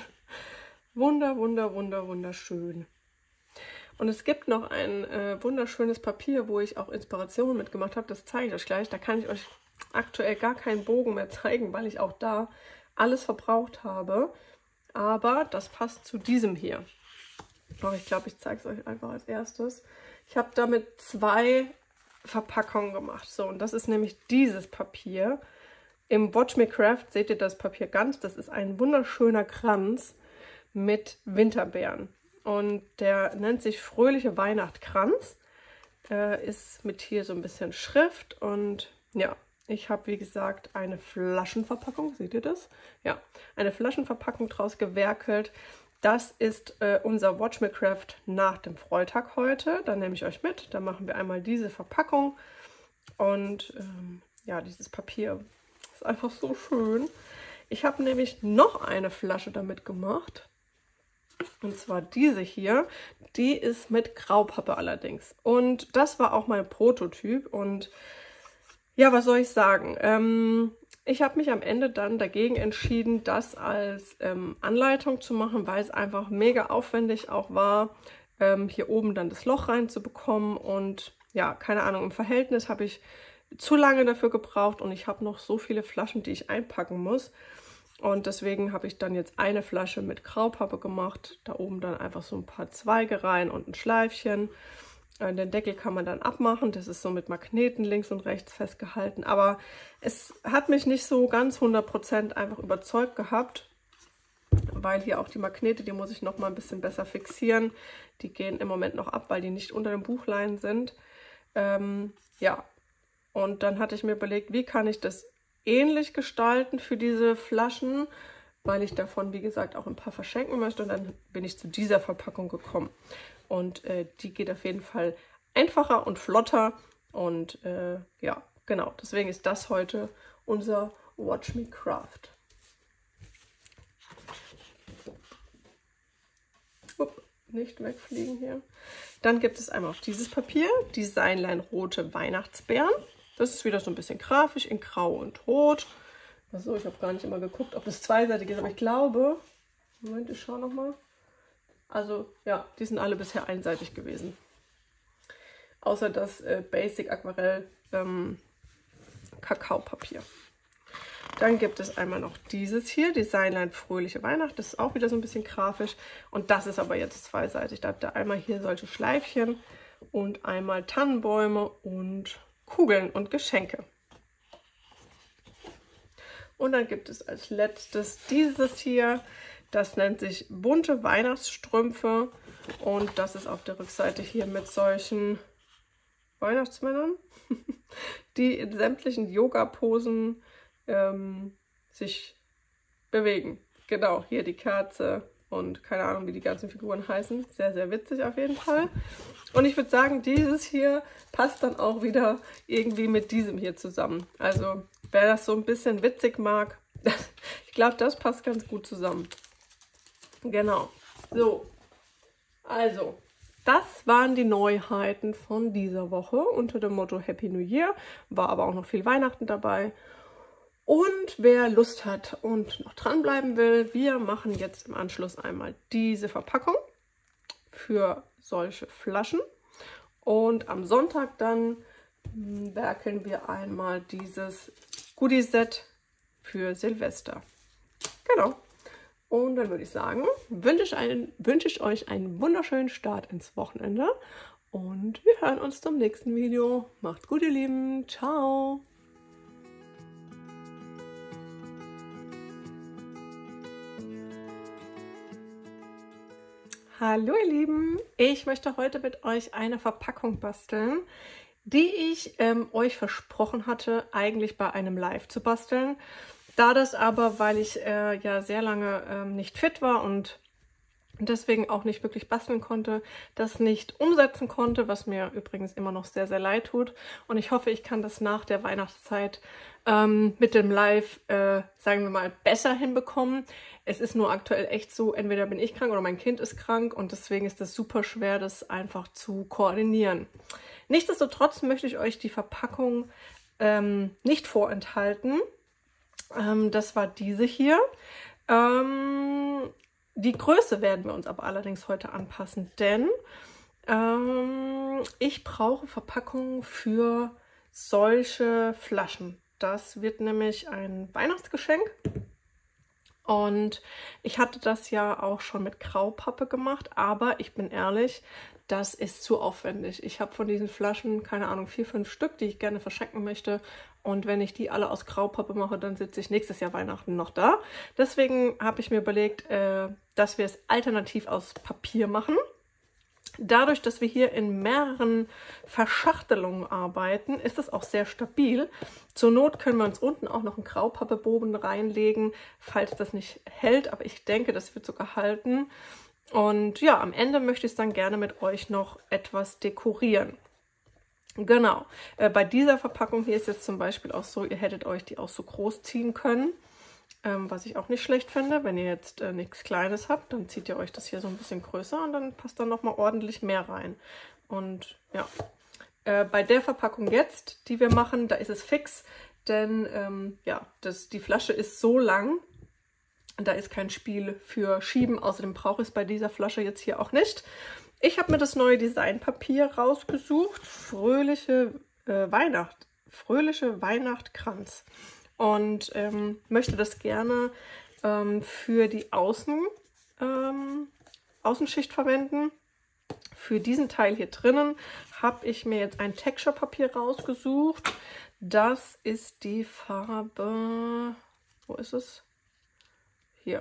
Wunderschön. Und es gibt noch ein wunderschönes Papier, wo ich auch Inspirationen mitgemacht habe. Das zeige ich euch gleich. Da kann ich euch aktuell gar keinen Bogen mehr zeigen, weil ich auch da alles verbraucht habe. Aber das passt zu diesem hier. Oh, ich glaube, ich zeige es euch einfach als erstes. Ich habe damit 2 Verpackungen gemacht. So, und das ist nämlich dieses Papier. Im Watch Me Craft seht ihr das Papier ganz. Das ist ein wunderschöner Kranz mit Winterbeeren. Und der nennt sich Fröhliche Weihnachtskranz. Ist mit hier so ein bisschen Schrift. Und ja, ich habe, wie gesagt, eine Flaschenverpackung. Seht ihr das? Ja, eine Flaschenverpackung draus gewerkelt. Das ist unser Watch Me Craft nach dem Freitag heute. Da nehme ich euch mit. Da machen wir einmal diese Verpackung. Und ja, dieses Papier ist einfach so schön. Ich habe nämlich noch eine Flasche damit gemacht. Und zwar diese hier. Die ist mit Graupappe allerdings. Und das war auch mein Prototyp. Und ja, was soll ich sagen? Ich habe mich am Ende dann dagegen entschieden, das als Anleitung zu machen, weil es einfach mega aufwendig auch war, hier oben dann das Loch reinzubekommen. Und ja, keine Ahnung, im Verhältnis habe ich zu lange dafür gebraucht und ich habe noch so viele Flaschen, die ich einpacken muss. Und deswegen habe ich dann jetzt eine Flasche mit Graupappe gemacht. Da oben dann einfach so ein paar Zweige rein und ein Schleifchen. Den Deckel kann man dann abmachen. Das ist so mit Magneten links und rechts festgehalten. Aber es hat mich nicht so ganz 100% einfach überzeugt gehabt, weil hier auch die Magnete, die muss ich noch mal ein bisschen besser fixieren. Die gehen im Moment noch ab, weil die nicht unter dem Buchlein sind. Ja, und dann hatte ich mir überlegt, wie kann ich das ähnlich gestalten für diese Flaschen, weil ich davon, wie gesagt, auch ein paar verschenken möchte. Und dann bin ich zu dieser Verpackung gekommen. Und die geht auf jeden Fall einfacher und flotter. Und ja, genau, deswegen ist das heute unser Watch Me Craft. Nicht wegfliegen hier. Dann gibt es einmal auch dieses Papier, Designline Rote Weihnachtsbeeren. Das ist wieder so ein bisschen grafisch in Grau und Rot. Achso, ich habe gar nicht immer geguckt, ob das zweiseitig ist, aber ich glaube, Moment, ich schaue nochmal. Also ja, die sind alle bisher einseitig gewesen. Außer das Basic Aquarell Kakaopapier. Dann gibt es einmal noch dieses hier, Designline Fröhliche Weihnacht. Das ist auch wieder so ein bisschen grafisch. Und das ist aber jetzt zweiseitig. Da habt ihr einmal hier solche Schleifchen und einmal Tannenbäume und Kugeln und Geschenke. Und dann gibt es als letztes dieses hier. Das nennt sich bunte Weihnachtsstrümpfe. Und das ist auf der Rückseite hier mit solchen Weihnachtsmännern, die in sämtlichen Yoga-Posen sich bewegen. Genau, hier die Kerze und keine Ahnung, wie die ganzen Figuren heißen. Sehr, sehr witzig auf jeden Fall. Und ich würde sagen, dieses hier passt dann auch wieder irgendwie mit diesem hier zusammen. Also, wer das so ein bisschen witzig mag, ich glaube, das passt ganz gut zusammen. Genau. So, also, das waren die Neuheiten von dieser Woche unter dem Motto Happy New Year. War aber auch noch viel Weihnachten dabei. Und wer Lust hat und noch dranbleiben will, wir machen jetzt im Anschluss einmal diese Verpackung für solche Flaschen. Und am Sonntag dann werkeln wir einmal dieses Goodie-Set für Silvester. Genau. Und dann würde ich sagen, wünsche ich euch einen wunderschönen Start ins Wochenende. Und wir hören uns zum nächsten Video. Macht gut, ihr Lieben. Ciao. Hallo ihr Lieben, ich möchte heute mit euch eine Verpackung basteln, die ich euch versprochen hatte, eigentlich bei einem Live zu basteln. Da das aber, weil ich ja sehr lange nicht fit war und deswegen auch nicht wirklich basteln konnte, das nicht umsetzen konnte, was mir übrigens immer noch sehr, sehr leid tut. Und ich hoffe, ich kann das nach der Weihnachtszeit mit dem Live, sagen wir mal, besser hinbekommen. Es ist nur aktuell echt so, entweder bin ich krank oder mein Kind ist krank und deswegen ist es super schwer, das einfach zu koordinieren. Nichtsdestotrotz möchte ich euch die Verpackung nicht vorenthalten. Das war diese hier. Die Größe werden wir uns aber allerdings heute anpassen, denn ich brauche Verpackungen für solche Flaschen. Das wird nämlich ein Weihnachtsgeschenk. Und ich hatte das ja auch schon mit Graupappe gemacht, aber ich bin ehrlich, das ist zu aufwendig. Ich habe von diesen Flaschen, keine Ahnung, 4, 5 Stück, die ich gerne verschenken möchte. Und wenn ich die alle aus Graupappe mache, dann sitze ich nächstes Jahr Weihnachten noch da. Deswegen habe ich mir überlegt, dass wir es alternativ aus Papier machen. Dadurch, dass wir hier in mehreren Verschachtelungen arbeiten, ist es auch sehr stabil. Zur Not können wir uns unten auch noch einen Graupappebogen reinlegen, falls das nicht hält. Aber ich denke, das wird sogar halten. Und ja, am Ende möchte ich es dann gerne mit euch noch etwas dekorieren. Genau, bei dieser Verpackung hier ist jetzt zum Beispiel auch so, ihr hättet euch die auch so groß ziehen können. Was ich auch nicht schlecht finde. Wenn ihr jetzt nichts Kleines habt, dann zieht ihr euch das hier so ein bisschen größer und dann passt dann nochmal ordentlich mehr rein. Und ja, bei der Verpackung jetzt, die wir machen, da ist es fix, denn ja, die Flasche ist so lang, da ist kein Spiel für Schieben. Außerdem brauche ich es bei dieser Flasche jetzt hier auch nicht. Ich habe mir das neue Designpapier rausgesucht, Fröhliche Weihnachtskranz. Und möchte das gerne für die Außenschicht verwenden. Für diesen Teil hier drinnen habe ich mir jetzt ein Texture-Papier rausgesucht. Das ist die Farbe, wo ist es? Hier.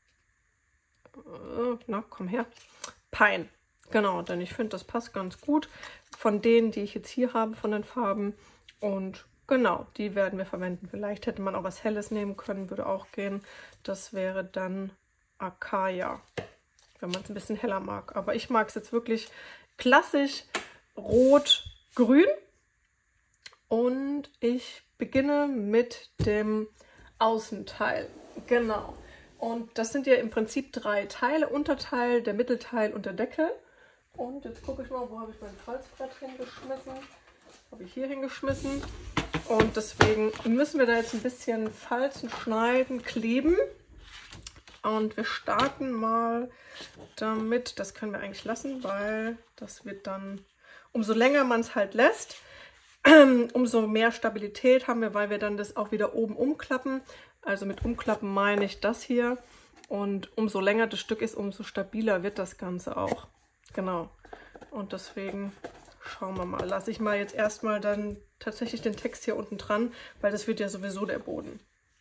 Na, komm her. Pine. Genau, denn ich finde, das passt ganz gut von denen, die ich jetzt hier habe, von den Farben. Und Genau, die werden wir verwenden. Vielleicht hätte man auch was Helles nehmen können, würde auch gehen. Das wäre dann Acacia, wenn man es ein bisschen heller mag. Aber ich mag es jetzt wirklich klassisch rot-grün. Und ich beginne mit dem Außenteil. Genau. Und das sind ja im Prinzip 3 Teile. Unterteil, der Mittelteil und der Deckel. Und jetzt gucke ich mal, wo habe ich mein Falzbrett hingeschmissen. Habe ich hier hingeschmissen. Und deswegen müssen wir da jetzt ein bisschen falzen, schneiden, kleben. Und wir starten mal damit, das können wir eigentlich lassen, weil das wird dann, umso länger man es halt lässt, umso mehr Stabilität haben wir, weil wir dann das auch wieder oben umklappen. Also mit umklappen meine ich das hier. Und umso länger das Stück ist, umso stabiler wird das Ganze auch. Genau. Und deswegen schauen wir mal. Lasse ich mal jetzt erstmal dann tatsächlich den Text hier unten dran, weil das wird ja sowieso der Boden.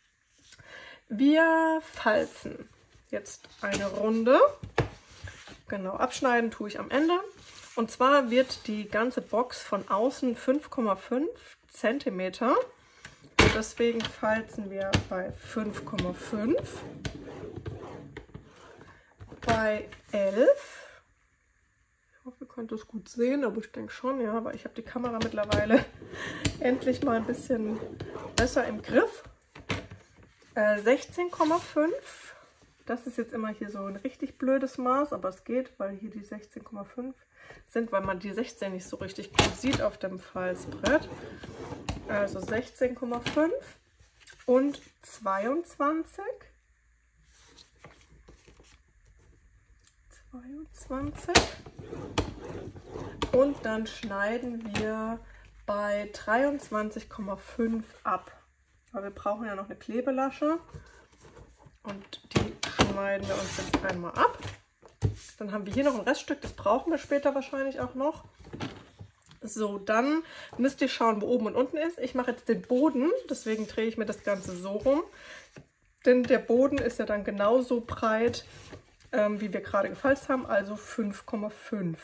Wir falzen jetzt eine Runde. Genau, abschneiden tue ich am Ende. Und zwar wird die ganze Box von außen 5,5 cm. Und deswegen falzen wir bei 5,5, bei 11. Ich hoffe, ihr könnt es gut sehen, aber ich denke schon, ja, weil ich habe die Kamera mittlerweile endlich mal ein bisschen besser im Griff. 16,5. Das ist jetzt immer hier so ein richtig blödes Maß, aber es geht, weil hier die 16,5 sind, weil man die 16 nicht so richtig gut sieht auf dem Falzbrett. Also 16,5 und 22. 22. Und dann schneiden wir bei 23,5 ab. Aber wir brauchen ja noch eine Klebelasche. Und die schneiden wir uns jetzt einmal ab. Dann haben wir hier noch ein Reststück, das brauchen wir später wahrscheinlich auch noch. So, dann müsst ihr schauen, wo oben und unten ist. Ich mache jetzt den Boden, deswegen drehe ich mir das Ganze so rum. Denn der Boden ist ja dann genauso breit, wie wir gerade gefalzt haben, also 5,5.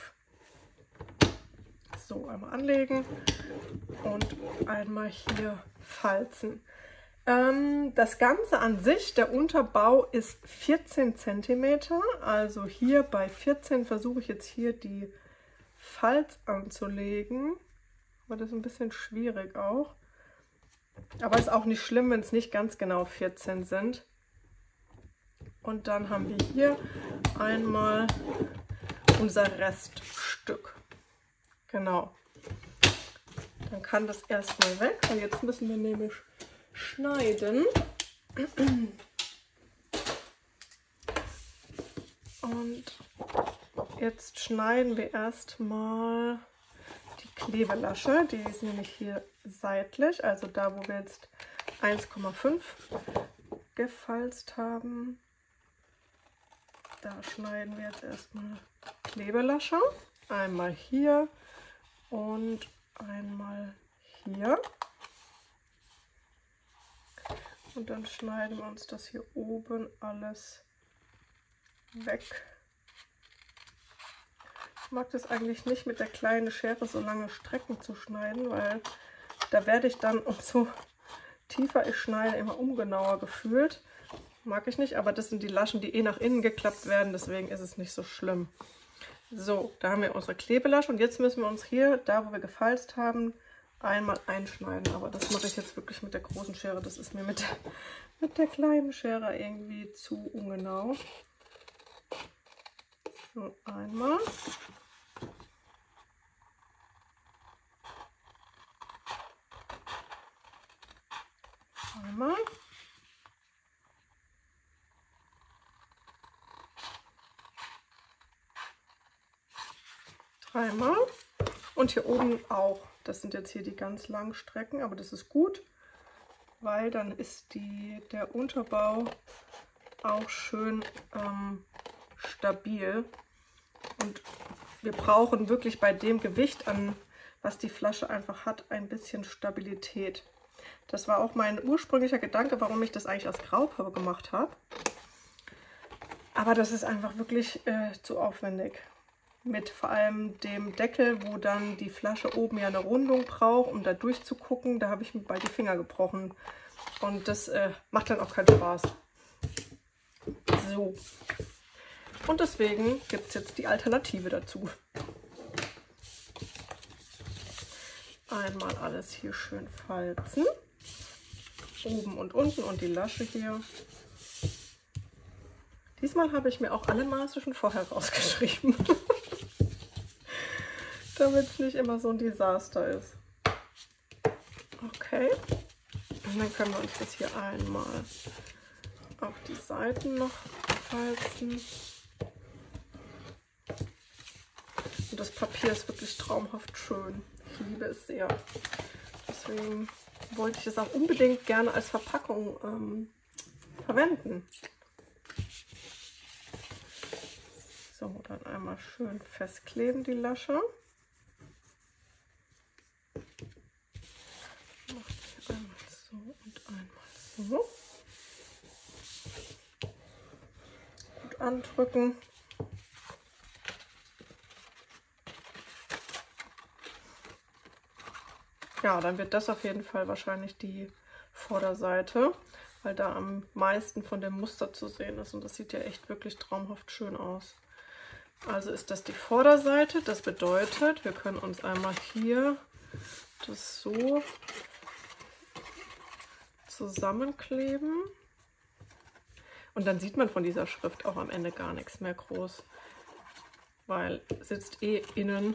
So, einmal anlegen und einmal hier falzen. Das Ganze an sich, der Unterbau ist 14 cm, also hier bei 14 versuche ich jetzt hier die Falz anzulegen, aber das ist ein bisschen schwierig auch, aber ist auch nicht schlimm, wenn es nicht ganz genau 14 sind. Und dann haben wir hier einmal unser Reststück, genau, dann kann das erstmal weg, weil jetzt müssen wir nämlich schneiden. Und jetzt schneiden wir erstmal die Klebelasche. Die ist nämlich hier seitlich, also da, wo wir jetzt 1,5 gefalzt haben. Da schneiden wir jetzt erstmal Klebelasche. Einmal hier und einmal hier. Und dann schneiden wir uns das hier oben alles weg. Ich mag das eigentlich nicht mit der kleinen Schere so lange Strecken zu schneiden, weil da werde ich dann, umso tiefer ich schneide, immer ungenauer gefühlt. Mag ich nicht, aber das sind die Laschen, die eh nach innen geklappt werden, deswegen ist es nicht so schlimm. So, da haben wir unsere Klebelasche und jetzt müssen wir uns hier, da wo wir gefalzt haben, einmal einschneiden, aber das mache ich jetzt wirklich mit der großen Schere. Das ist mir mit der kleinen Schere irgendwie zu ungenau. So, einmal. Einmal. Dreimal. Und hier oben auch. Das sind jetzt hier die ganz langen Strecken, aber das ist gut, weil dann ist der Unterbau auch schön stabil. Und wir brauchen wirklich bei dem Gewicht, was die Flasche einfach hat, ein bisschen Stabilität. Das war auch mein ursprünglicher Gedanke, warum ich das eigentlich aus Graupappe gemacht habe. Aber das ist einfach wirklich zu aufwendig. mit vor allem dem Deckel, wo dann die Flasche oben ja eine Rundung braucht, um da durchzugucken. Da habe ich mir bald die Finger gebrochen und das macht dann auch keinen Spaß. So, und deswegen gibt es jetzt die Alternative dazu. Einmal alles hier schön falzen, oben und unten und die Lasche hier. Diesmal habe ich mir auch alle Maße schon vorher rausgeschrieben, damit es nicht immer so ein Desaster ist. Okay, und dann können wir uns das hier einmal auf die Seiten noch falzen. Und das Papier ist wirklich traumhaft schön. Ich liebe es sehr. Deswegen wollte ich es auch unbedingt gerne als Verpackung verwenden. So, dann einmal schön festkleben die Lasche. Einmal so und einmal so. Gut andrücken. Ja, dann wird das auf jeden Fall wahrscheinlich die Vorderseite, weil da am meisten von dem Muster zu sehen ist. Und das sieht ja echt wirklich traumhaft schön aus. Also ist das die Vorderseite. Das bedeutet, wir können uns einmal hier das so zusammenkleben. Und dann sieht man von dieser Schrift auch am Ende gar nichts mehr groß, weil sitzt eh innen.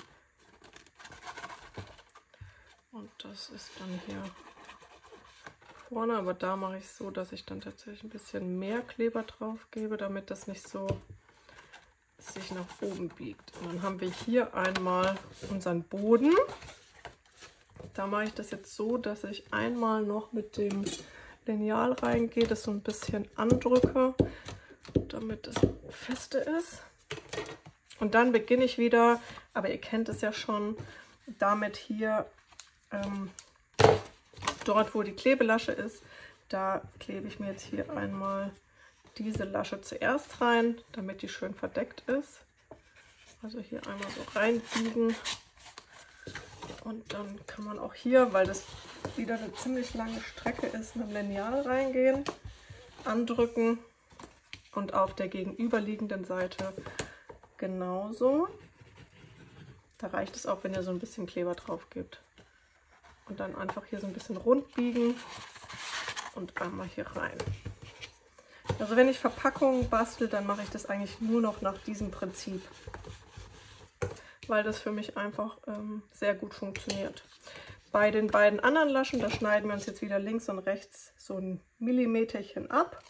Und das ist dann hier vorne, aber da mache ich es so, dass ich dann tatsächlich ein bisschen mehr Kleber drauf gebe, damit das nicht so sich nach oben biegt. Und dann haben wir hier einmal unseren Boden. Da mache ich das jetzt so, dass ich einmal noch mit dem Lineal reingehe, das so ein bisschen andrücke, damit es feste ist. Und dann beginne ich wieder, aber ihr kennt es ja schon, damit hier dort, wo die Klebelasche ist, da klebe ich mir jetzt hier einmal diese Lasche zuerst rein, damit die schön verdeckt ist. Also hier einmal so reinbiegen. Und dann kann man auch hier, weil das wieder eine ziemlich lange Strecke ist, mit dem Lineal reingehen, andrücken und auf der gegenüberliegenden Seite genauso. Da reicht es auch, wenn ihr so ein bisschen Kleber drauf gebt. Und dann einfach hier so ein bisschen rund biegen und einmal hier rein. Also wenn ich Verpackungen bastel, dann mache ich das eigentlich nur noch nach diesem Prinzip, weil das für mich einfach sehr gut funktioniert. Bei den beiden anderen Laschen, da schneiden wir uns jetzt wieder links und rechts so ein Millimeterchen ab,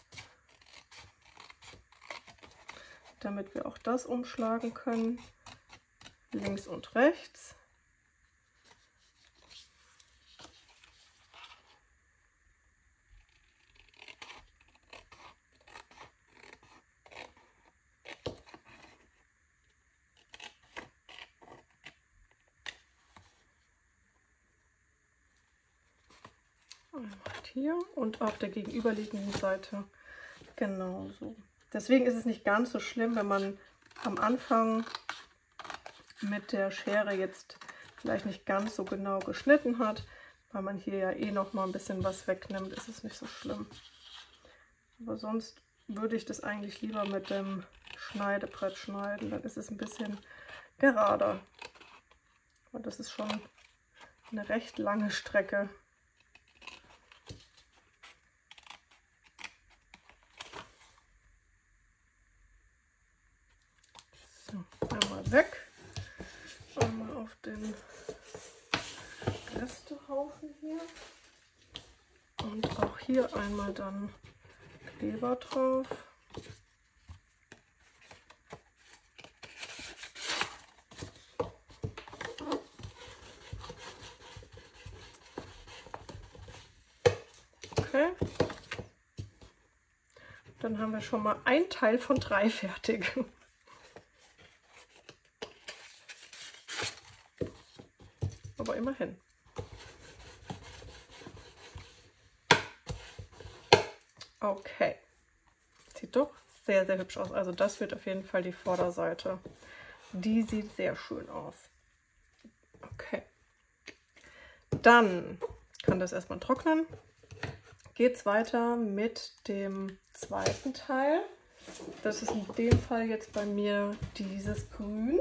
damit wir auch das umschlagen können, links und rechts. Hier und auf der gegenüberliegenden Seite genauso. Deswegen ist es nicht ganz so schlimm, wenn man am Anfang mit der Schere jetzt vielleicht nicht ganz so genau geschnitten hat, weil man hier ja eh noch mal ein bisschen was wegnimmt, ist es nicht so schlimm. Aber sonst würde ich das eigentlich lieber mit dem Schneidebrett schneiden, dann ist es ein bisschen gerader. Und das ist schon eine recht lange Strecke. Einmal weg, einmal auf den Restehaufen hier und auch hier einmal dann Kleber drauf. Okay, dann haben wir schon mal ein Teil von 3 fertig. Aber immerhin. Okay. Sieht doch sehr, sehr hübsch aus. Also das wird auf jeden Fall die Vorderseite. Die sieht sehr schön aus. Okay. Dann kann das erstmal trocknen. Geht es weiter mit dem zweiten Teil. Das ist in dem Fall jetzt bei mir dieses Grün.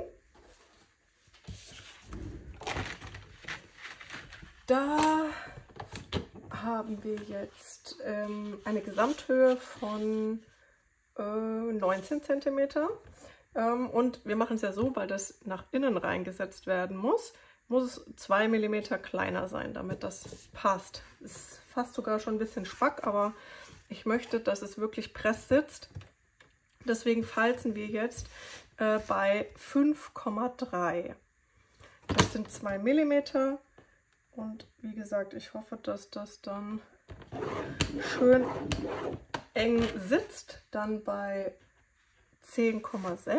Da haben wir jetzt eine Gesamthöhe von 19 cm. Und wir machen es ja so, weil das nach innen reingesetzt werden muss es 2 mm kleiner sein, damit das passt. Ist fast sogar schon ein bisschen spack, aber ich möchte, dass es wirklich press sitzt. Deswegen falzen wir jetzt bei 5,3. Das sind 2 mm. Und wie gesagt, ich hoffe, dass das dann schön eng sitzt. Dann bei 10,6.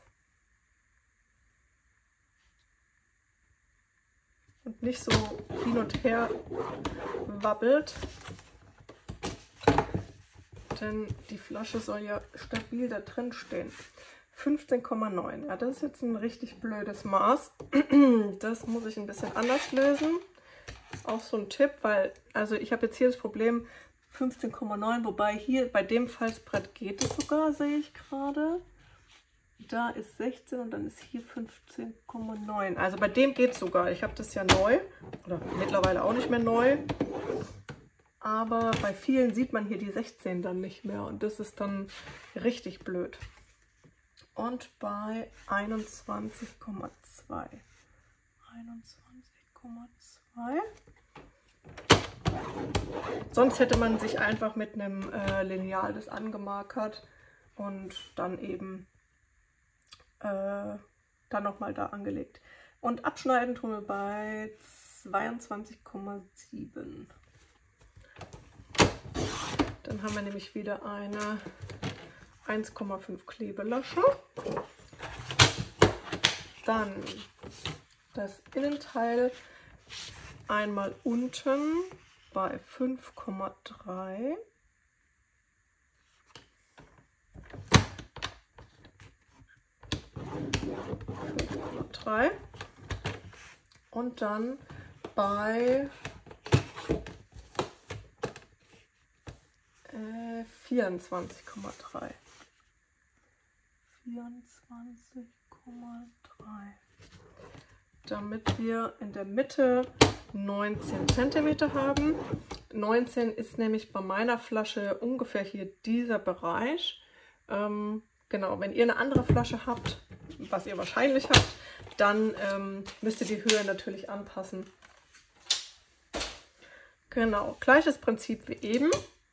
Und nicht so hin und her wabbelt. Denn die Flasche soll ja stabil da drin stehen. 15,9. Ja, das ist jetzt ein richtig blödes Maß. Das muss ich ein bisschen anders lösen. Auch so ein Tipp, weil, also ich habe jetzt hier das Problem 15,9, wobei hier bei dem Falzbrett geht es sogar, sehe ich gerade. Da ist 16 und dann ist hier 15,9. Also bei dem geht es sogar. Ich habe das ja neu oder mittlerweile auch nicht mehr neu. Aber bei vielen sieht man hier die 16 dann nicht mehr und das ist dann richtig blöd. Und bei 21,2. 21,2. Sonst hätte man sich einfach mit einem Lineal das angemarkert und dann eben dann nochmal da angelegt. Und abschneiden tun wir bei 22,7. Dann haben wir nämlich wieder eine 1,5 Klebelasche. Dann das Innenteil einmal unten bei 5,3. Und dann bei 24,3. 24,3. Damit wir in der Mitte 19 cm haben. 19 ist nämlich bei meiner Flasche ungefähr hier dieser Bereich. Genau, wenn ihr eine andere Flasche habt, was ihr wahrscheinlich habt, dann müsst ihr die Höhe natürlich anpassen. Genau, gleiches Prinzip wie eben.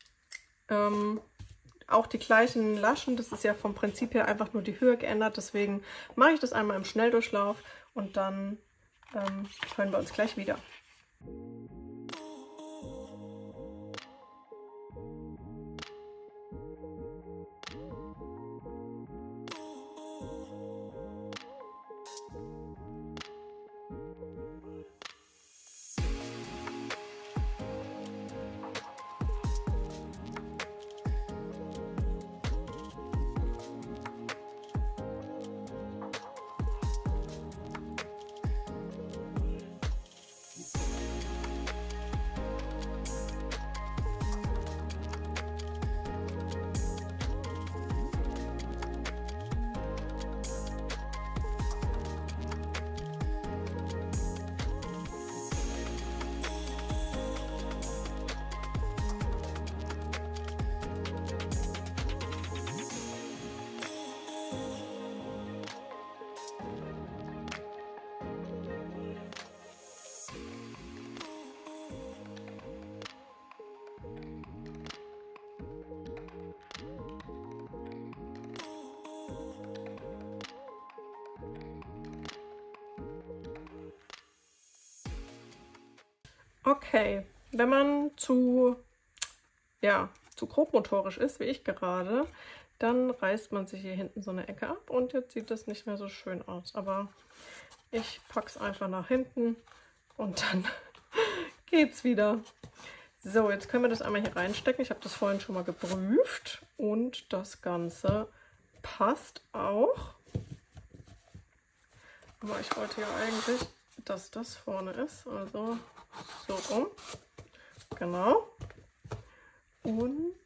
Auch die gleichen Laschen, das ist ja vom Prinzip her einfach nur die Höhe geändert. Deswegen mache ich das einmal im Schnelldurchlauf und dann hören wir uns gleich wieder. Okay, wenn man zu grobmotorisch ist, wie ich gerade, dann reißt man sich hier hinten so eine Ecke ab und jetzt sieht das nicht mehr so schön aus. Aber ich packe es einfach nach hinten und dann geht's wieder. So, jetzt können wir das einmal hier reinstecken. Ich habe das vorhin schon mal geprüft und das Ganze passt auch. Aber ich wollte ja eigentlich, dass das vorne ist, also so rum. Genau. Und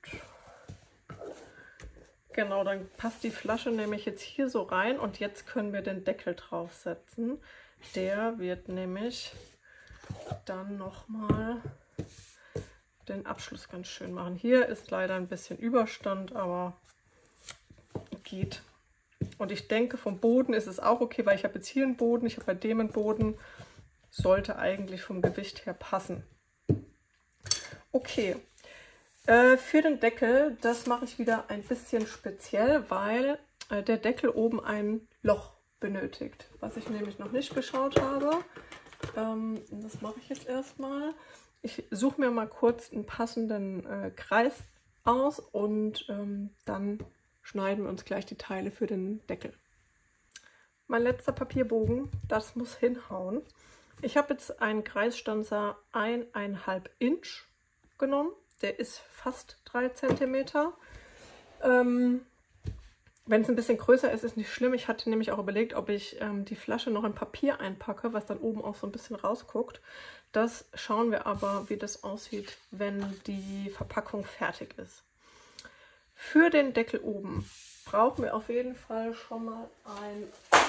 genau, dann passt die Flasche nämlich jetzt hier so rein und jetzt können wir den Deckel draufsetzen. Der wird nämlich dann nochmal den Abschluss ganz schön machen. Hier ist leider ein bisschen Überstand, aber geht. Und ich denke, vom Boden ist es auch okay, weil ich habe jetzt hier einen Boden, ich habe bei dem einen Boden. Sollte eigentlich vom Gewicht her passen. Okay. Für den Deckel, das mache ich wieder ein bisschen speziell, weil der Deckel oben ein Loch benötigt, was ich nämlich noch nicht geschaut habe. Das mache ich jetzt erstmal. Ich suche mir mal kurz einen passenden Kreis aus und dann schneiden wir uns gleich die Teile für den Deckel. Mein letzter Papierbogen, das muss hinhauen. Ich habe jetzt einen Kreisstanzer 1,5 Inch genommen. Der ist fast 3 cm. Wenn es ein bisschen größer ist, ist nicht schlimm. Ich hatte nämlich auch überlegt, ob ich die Flasche noch in Papier einpacke, was dann oben auch so ein bisschen rausguckt. Das schauen wir aber, wie das aussieht, wenn die Verpackung fertig ist. Für den Deckel oben brauchen wir auf jeden Fall schon mal ein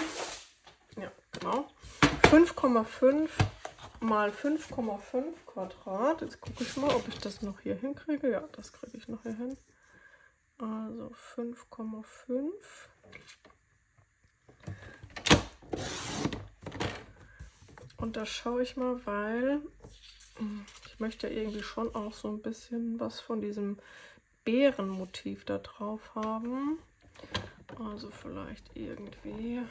5,5 mal 5,5 Quadrat. Jetzt gucke ich mal, ob ich das noch hier hinkriege. Ja, das kriege ich noch hier hin. Also 5,5. Und da schaue ich mal, weil ich möchte irgendwie schon auch so ein bisschen was von diesem Bärenmotiv da drauf haben. Also vielleicht irgendwie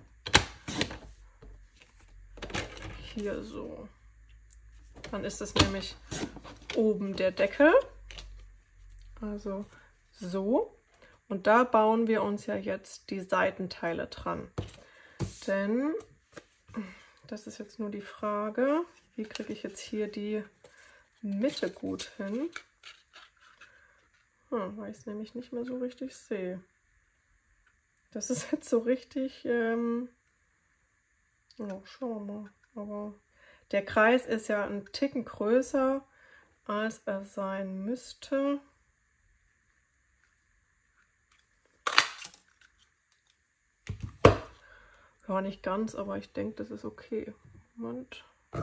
hier so. Dann ist es nämlich oben der Deckel. Also so. Und da bauen wir uns ja jetzt die Seitenteile dran. Denn das ist jetzt nur die Frage, wie kriege ich jetzt hier die Mitte gut hin? Weil ich es nämlich nicht mehr so richtig sehe. Das ist jetzt so richtig, schauen wir mal. Aber der Kreis ist ja ein Ticken größer, als er sein müsste. Ja, nicht ganz, aber ich denke, das ist okay. Und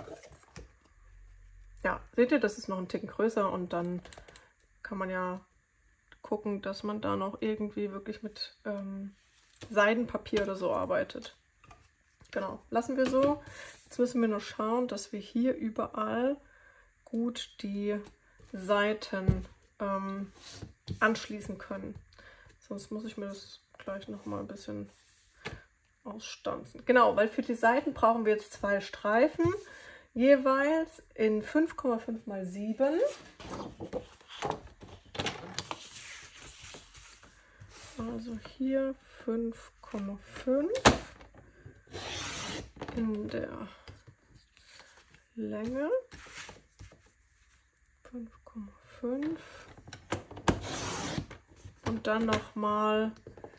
ja, seht ihr, das ist noch ein Ticken größer und dann kann man ja gucken, dass man da noch irgendwie wirklich mit Seidenpapier oder so arbeitet. Genau, lassen wir so. Jetzt müssen wir nur schauen, dass wir hier überall gut die Seiten anschließen können. Sonst muss ich mir das gleich noch mal ein bisschen ausstanzen. Genau, weil für die Seiten brauchen wir jetzt 2 Streifen, jeweils in 5,5 mal 7. Also hier 5,5 in der Länge. 5,5 und dann nochmal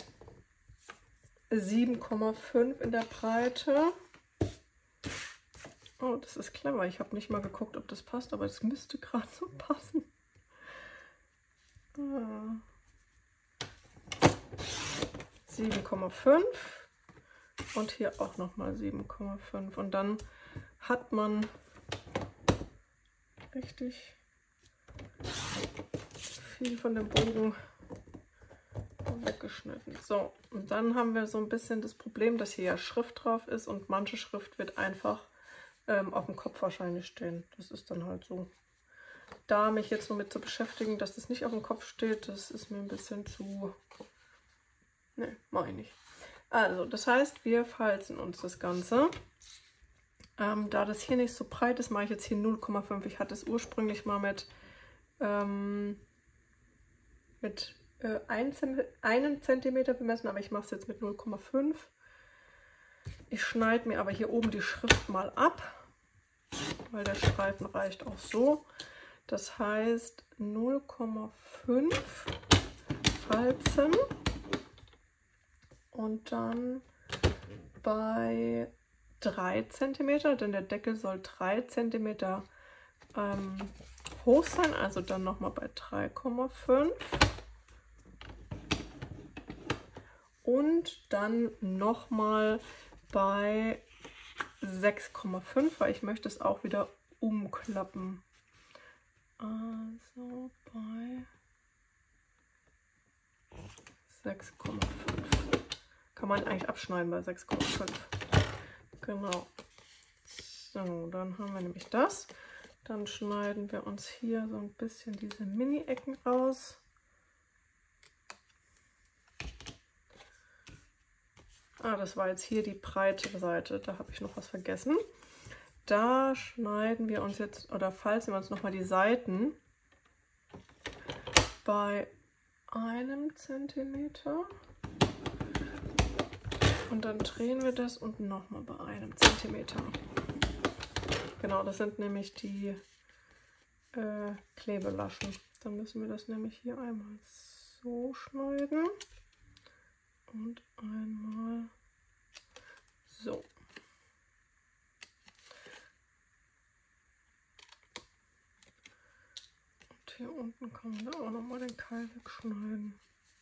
7,5 in der Breite. Oh, das ist clever. Ich habe nicht mal geguckt, ob das passt, aber es müsste gerade so passen. 7,5 und hier auch nochmal 7,5 und dann hat man richtig viel von dem Bogen weggeschnitten. So, und dann haben wir so ein bisschen das Problem, dass hier ja Schrift drauf ist und manche Schrift wird einfach auf dem Kopf wahrscheinlich stehen. Das ist dann halt so. Da mich jetzt nur mit zu beschäftigen, dass das nicht auf dem Kopf steht, das ist mir ein bisschen zu... Ne, mache ich nicht. Also, das heißt, wir falzen uns das Ganze. Da das hier nicht so breit ist, mache ich jetzt hier 0,5. Ich hatte es ursprünglich mal mit 1 cm bemessen, aber ich mache es jetzt mit 0,5. Ich schneide mir aber hier oben die Schrift mal ab, weil der Streifen reicht auch so. Das heißt 0,5 falzen und dann bei 3 cm, denn der Deckel soll 3 cm hoch sein, also dann nochmal bei 3,5 und dann nochmal bei 6,5, weil ich möchte es auch wieder umklappen. Also bei 6,5. Kann man eigentlich abschneiden bei 6,5. Genau. So, dann haben wir nämlich das. Dann schneiden wir uns hier so ein bisschen diese Mini-Ecken raus. Das war jetzt hier die breite Seite. Da habe ich noch was vergessen. Da schneiden wir uns jetzt, oder falzen wir uns nochmal die Seiten bei 1 Zentimeter. Und dann drehen wir das und nochmal bei 1 Zentimeter. Genau, das sind nämlich die Klebelaschen. Dann müssen wir das nämlich hier einmal so schneiden und einmal so. Und hier unten kann man auch nochmal den Keil wegschneiden.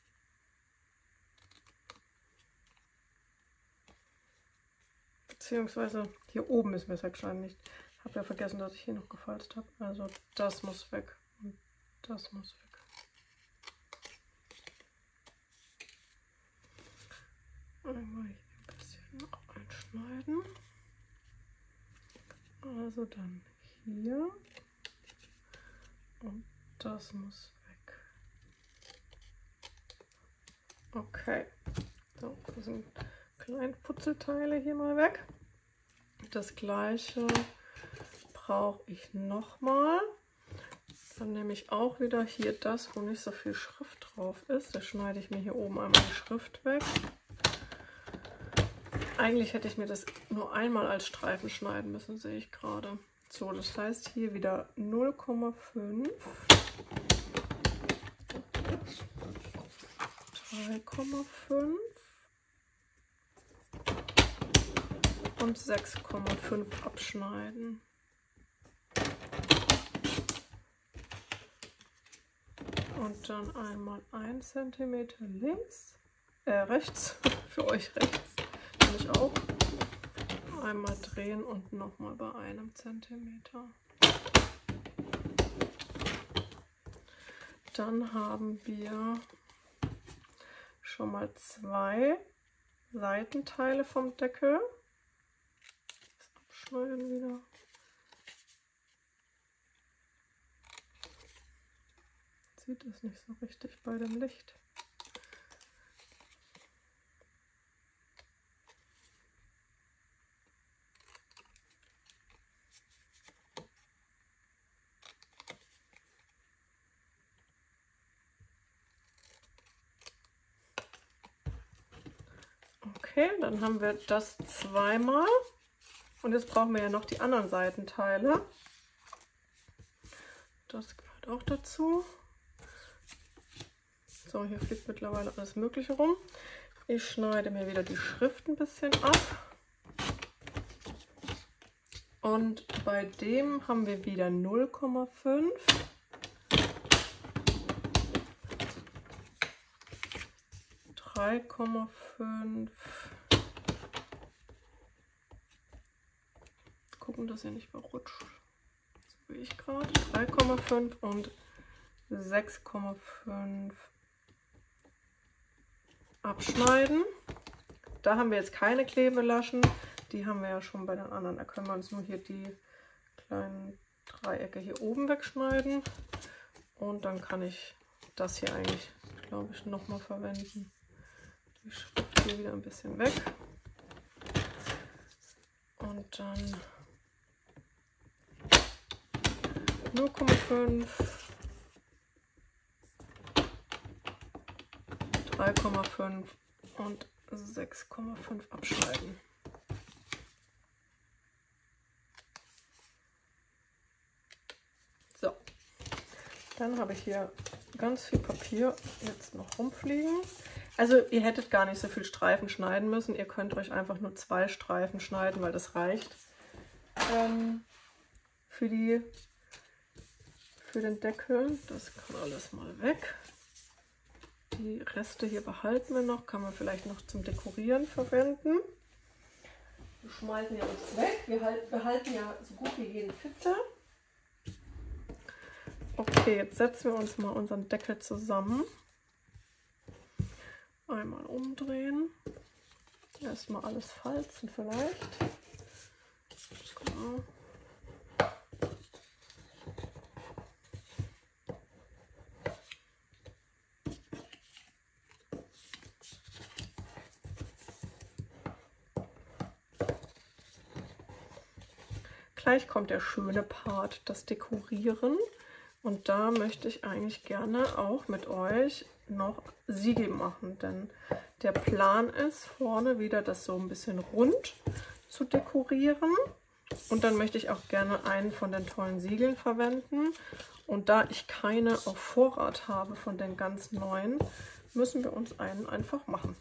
Beziehungsweise hier oben müssen wir es wegschneiden. Ich habe ja vergessen, dass ich hier noch gefalzt habe. Also das muss weg und das muss weg. Einmal hier ein bisschen noch einschneiden. Also dann hier und das muss weg. Okay, so, das sind kleine Putzelteile hier mal weg. Das gleiche brauche ich nochmal. Dann nehme ich auch wieder hier das, wo nicht so viel Schrift drauf ist. Da schneide ich mir hier oben einmal die Schrift weg. Eigentlich hätte ich mir das nur einmal als Streifen schneiden müssen, sehe ich gerade. So, das heißt hier wieder 0,5, 3,5 und 6,5 abschneiden. Und dann einmal 1 cm links, rechts, für euch rechts, nämlich auch. Einmal drehen und nochmal bei 1 cm. Dann haben wir schon mal 2 Seitenteile vom Deckel. Das abschneiden wieder. Sieht es nicht so richtig bei dem Licht. Okay, dann haben wir das zweimal. Und jetzt brauchen wir ja noch die anderen Seitenteile. Das gehört auch dazu. So, hier fliegt mittlerweile alles Mögliche rum. Ich schneide mir wieder die Schrift ein bisschen ab. Und bei dem haben wir wieder 0,5. 3,5. Gucken, dass ihr nicht verrutscht. So wie ich gerade. 3,5 und 6,5 abschneiden. Da haben wir jetzt keine Klebelaschen. Die haben wir ja schon bei den anderen. Da können wir uns nur hier die kleinen Dreiecke hier oben wegschneiden. Und dann kann ich das hier eigentlich, glaube ich, nochmal verwenden. Die Schrift hier wieder ein bisschen weg. Und dann 0,5, 3,5 und 6,5 abschneiden. So, dann habe ich hier ganz viel Papier jetzt noch rumfliegen. Also ihr hättet gar nicht so viel Streifen schneiden müssen. Ihr könnt euch einfach nur 2 Streifen schneiden, weil das reicht für den Deckel. Das kann alles mal weg. Die Reste hier behalten wir noch. Kann man vielleicht noch zum Dekorieren verwenden. Wir schmeißen ja nichts weg. Wir behalten ja so gut wie jeden Pizza. Okay, jetzt setzen wir uns mal unseren Deckel zusammen. Einmal umdrehen. Erstmal alles falzen vielleicht. Genau. Gleich kommt der schöne Part, das Dekorieren. Und da möchte ich eigentlich gerne auch mit euch noch Siegel machen, denn der Plan ist, vorne wieder das so ein bisschen rund zu dekorieren. Und dann möchte ich auch gerne einen von den tollen Siegeln verwenden. Und da ich keine auf Vorrat habe von den ganz neuen, müssen wir uns einen einfach machen.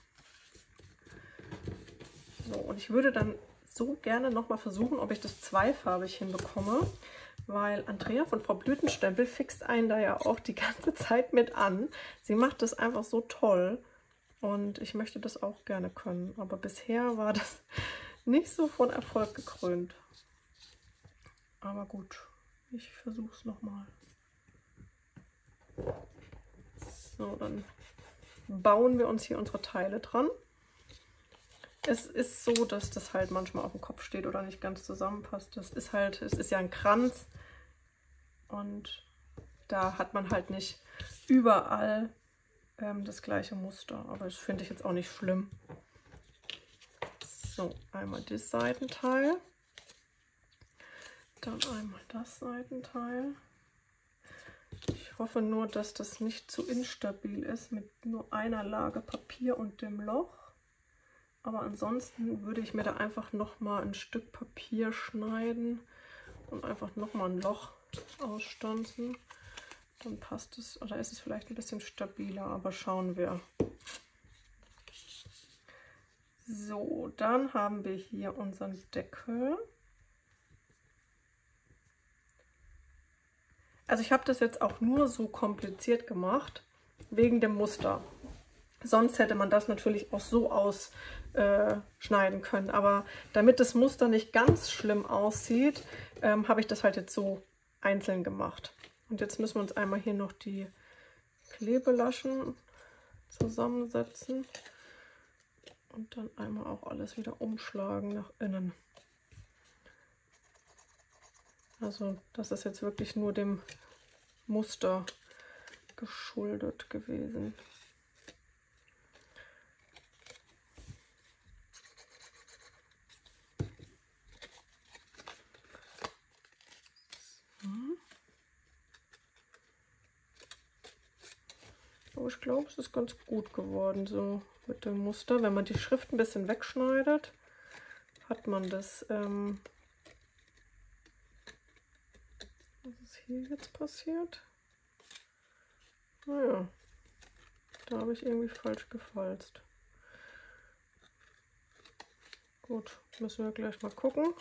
So, und ich würde dann so gerne nochmal versuchen, ob ich das zweifarbig hinbekomme. Weil Andrea von Frau Blütenstempel fixt einen da ja auch die ganze Zeit mit an. Sie macht das einfach so toll und ich möchte das auch gerne können. Aber bisher war das nicht so von Erfolg gekrönt. Aber gut, ich versuche es nochmal. So, dann bauen wir uns hier unsere Teile dran. Es ist so, dass das halt manchmal auf dem Kopf steht oder nicht ganz zusammenpasst. Das ist halt, es ist ja ein Kranz und da hat man halt nicht überall das gleiche Muster. Aber das finde ich jetzt auch nicht schlimm. So, einmal das Seitenteil, dann einmal das Seitenteil. Ich hoffe nur, dass das nicht zu instabil ist mit nur einer Lage Papier und dem Loch. Aber ansonsten würde ich mir da einfach nochmal ein Stück Papier schneiden und einfach nochmal ein Loch ausstanzen. Dann passt es, oder ist es vielleicht ein bisschen stabiler, aber schauen wir. So, dann haben wir hier unseren Deckel. Also ich habe das jetzt auch nur so kompliziert gemacht, wegen dem Muster. Sonst hätte man das natürlich auch so ausschneiden können. Aber damit das Muster nicht ganz schlimm aussieht, habe ich das halt jetzt so einzeln gemacht. Und jetzt müssen wir uns einmal hier noch die Klebelaschen zusammensetzen. Und dann einmal auch alles wieder umschlagen nach innen. Also das ist jetzt wirklich nur dem Muster geschuldet gewesen. Aber ich glaube, es ist ganz gut geworden so mit dem Muster. Wenn man die Schrift ein bisschen wegschneidet, hat man das. Was ist hier jetzt passiert? Naja, da habe ich irgendwie falsch gefalzt. Gut, müssen wir gleich mal gucken.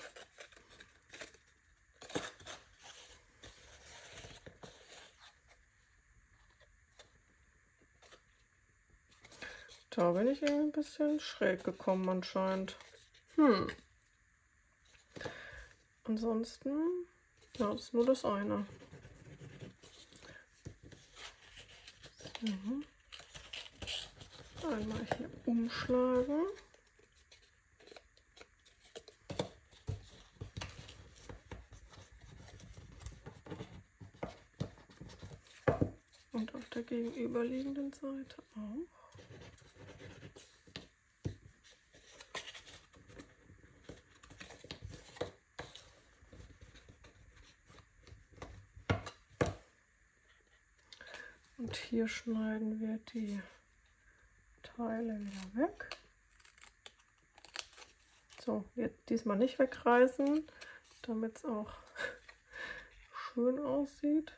Da bin ich irgendwie ein bisschen schräg gekommen anscheinend. Ansonsten, ja, das ist nur das eine. Einmal hier umschlagen. Und auf der gegenüberliegenden Seite auch. Und hier schneiden wir die Teile wieder weg. So, jetzt diesmal nicht wegreißen, damit es auch schön aussieht.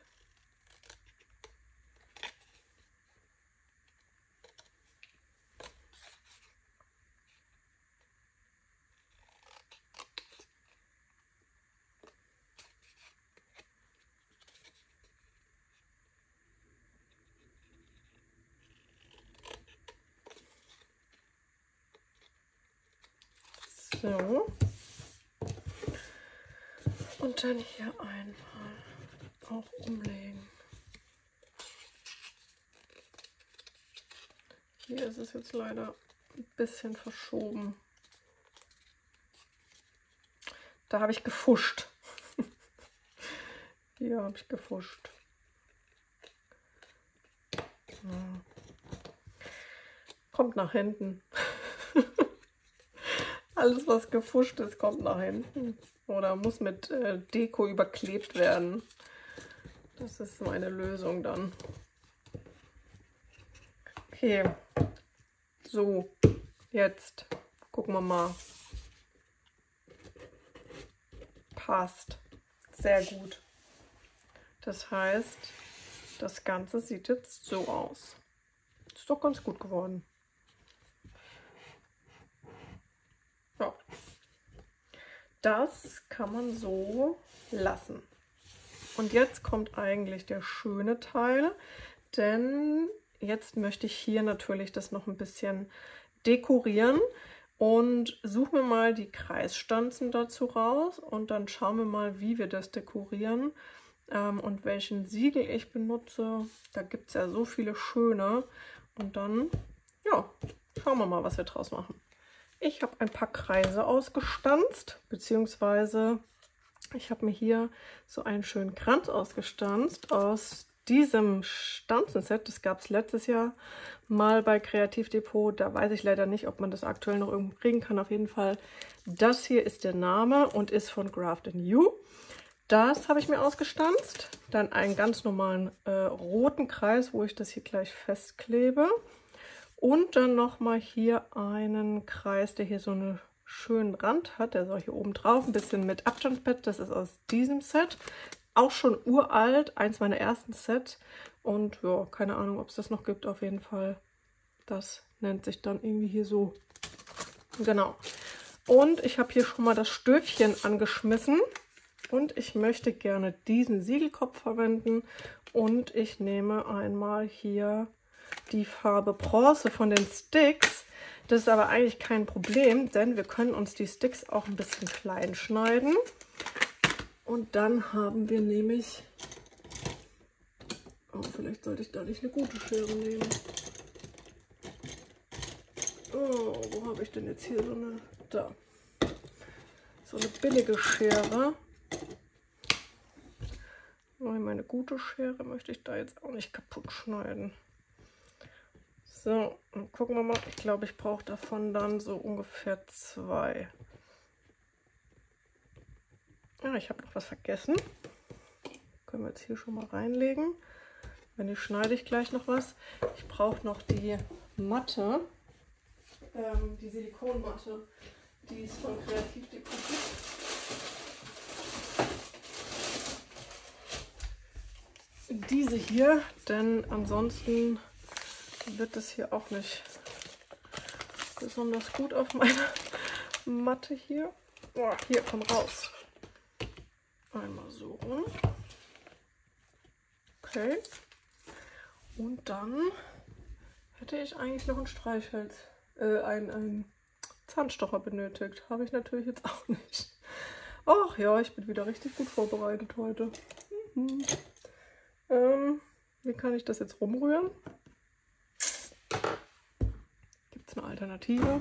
So. Und dann hier einmal auch umlegen. Hier ist es jetzt leider ein bisschen verschoben. Da habe ich gefuscht. Hier habe ich gefuscht. Ja. Kommt nach hinten. Alles, was gefuscht ist, kommt nach hinten. Oder muss mit Deko überklebt werden. Das ist meine Lösung dann. Okay. So, jetzt gucken wir mal. Passt. Sehr gut. Das heißt, das Ganze sieht jetzt so aus. Ist doch ganz gut geworden. Ja. Das kann man so lassen. Und jetzt kommt eigentlich der schöne Teil, denn jetzt möchte ich hier natürlich das noch ein bisschen dekorieren und suche mir mal die Kreisstanzen dazu raus und dann schauen wir mal, wie wir das dekorieren und welchen Siegel ich benutze. Da gibt es ja so viele schöne und dann, ja, schauen wir mal, was wir draus machen. Ich habe ein paar Kreise ausgestanzt, beziehungsweise ich habe mir hier so einen schönen Kranz ausgestanzt aus diesem Stanzenset. Das gab es letztes Jahr mal bei Kreativdepot. Da weiß ich leider nicht, ob man das aktuell noch irgendwo kriegen kann. Auf jeden Fall, das hier ist der Name und ist von Craft & You. Das habe ich mir ausgestanzt. Dann einen ganz normalen roten Kreis, wo ich das hier gleich festklebe. Und dann nochmal hier einen Kreis, der hier so einen schönen Rand hat. Der soll hier oben drauf, ein bisschen mit Abstandsbett. Das ist aus diesem Set. Auch schon uralt, eins meiner ersten Sets. Und ja, keine Ahnung, ob es das noch gibt. Auf jeden Fall, das nennt sich dann irgendwie hier so. Genau. Und ich habe hier schon mal das Stöfchen angeschmissen. Und ich möchte gerne diesen Siegelkopf verwenden. Und ich nehme einmal hier die Farbe Bronze von den Sticks. Das ist aber eigentlich kein Problem, denn wir können uns die Sticks auch ein bisschen klein schneiden. Und dann haben wir nämlich... Oh, vielleicht sollte ich da nicht eine gute Schere nehmen. Oh, wo habe ich denn jetzt hier so eine... Da. So eine billige Schere. Meine gute Schere möchte ich da jetzt auch nicht kaputt schneiden. So, und gucken wir mal. Ich glaube, ich brauche davon dann so ungefähr 2. Ja, ich habe noch was vergessen. Können wir jetzt hier schon mal reinlegen. Wenn nicht, schneide ich gleich noch was. Ich brauche noch die Matte, die Silikonmatte, die es von Kreativdepot gibt. Diese hier, denn ansonsten wird es hier auch nicht besonders gut auf meiner Matte hier. Oh, hier, komm raus. Einmal so rum. Okay. Und dann hätte ich eigentlich noch ein Streichholz, einen Zahnstocher benötigt. Habe ich natürlich jetzt auch nicht. Ach ja, ich bin wieder richtig gut vorbereitet heute. Wie kann ich das jetzt rumrühren? Gibt es eine Alternative?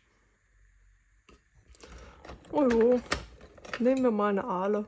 Oh jo, nehmen wir mal eine Aale.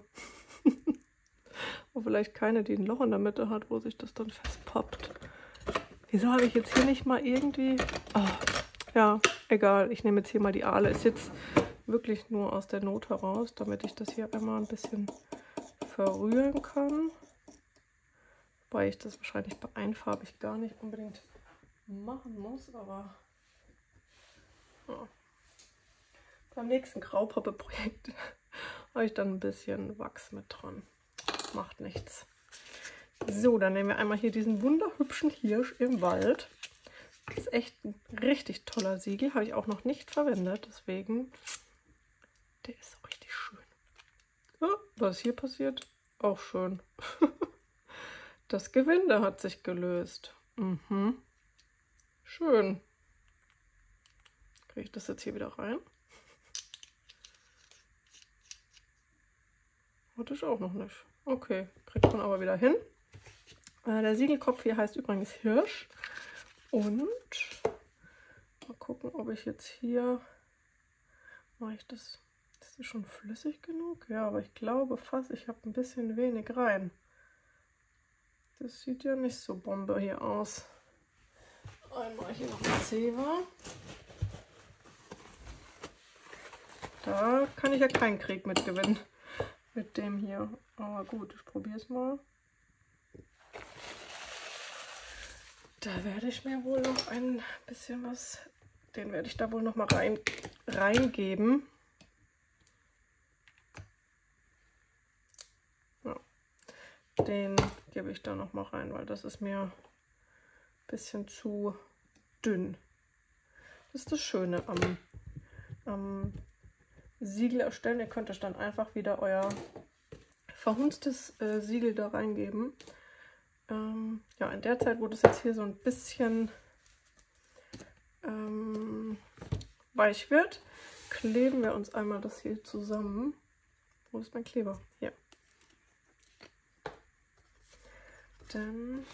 Aber vielleicht keine, die ein Loch in der Mitte hat, wo sich das dann festpappt. Wieso habe ich jetzt hier nicht mal irgendwie... Oh, ja, egal. Ich nehme jetzt hier mal die Aale. Ist jetzt wirklich nur aus der Not heraus, damit ich das hier einmal ein bisschen verrühren kann. Wobei ich das wahrscheinlich bei einfarbig gar nicht unbedingt machen muss, aber... Ja. Beim nächsten Graupappe-Projekt habe ich dann ein bisschen Wachs mit dran. Macht nichts. So, dann nehmen wir einmal hier diesen wunderhübschen Hirsch im Wald. Das ist echt ein richtig toller Siegel. Habe ich auch noch nicht verwendet. Deswegen, der ist so richtig schön. Ja, was hier passiert, auch schön. Das Gewinde hat sich gelöst. Mhm. Schön. Kriege ich das jetzt hier wieder rein? Hatte ich auch noch nicht. Okay, kriegt man aber wieder hin. Der Siegelkopf hier heißt übrigens Hirsch. Und mal gucken, ob ich jetzt hier... Mache ich das... Ist das schon flüssig genug? Ja, aber ich glaube fast, ich habe ein bisschen wenig rein. Das sieht ja nicht so Bombe hier aus. Einmal hier noch ein Zewa. Da kann ich ja keinen Krieg mit gewinnen. Mit dem hier. Aber gut, ich probiere es mal. Da werde ich mir wohl noch ein bisschen was... Den werde ich da wohl noch mal reingeben. Ja. Den gebe ich da noch mal rein, weil das ist mir ein bisschen zu dünn. Das ist das Schöne am Siegel erstellen. Ihr könnt euch dann einfach wieder euer verhunstes Siegel da reingeben. Ja, in der Zeit, wo das jetzt hier so ein bisschen weich wird, kleben wir uns einmal das hier zusammen. Wo ist mein Kleber? Hier. Dann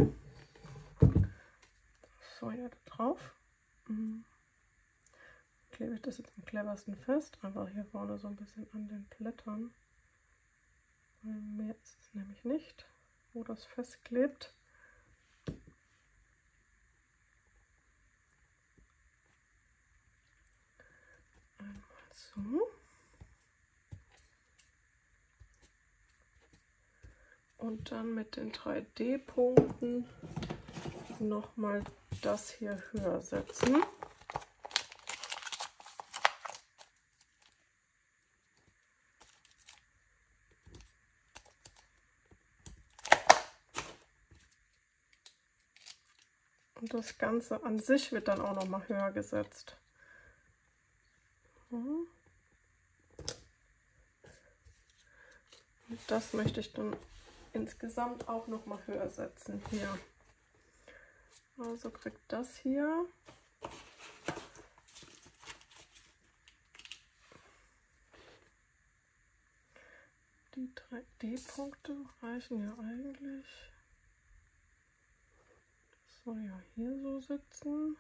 Feuer da drauf. Klebe ich das jetzt am cleversten fest. Einfach hier vorne so ein bisschen an den Blättern. Mehr ist es nämlich nicht, wo das festklebt. Einmal so. Und dann mit den 3D-Punkten nochmal das hier höher setzen. Und das Ganze an sich wird dann auch nochmal höher gesetzt. Und das möchte ich dann insgesamt auch nochmal höher setzen hier. Also kriegt das hier die 3D-Punkte reichen ja eigentlich. Das soll ja hier so sitzen.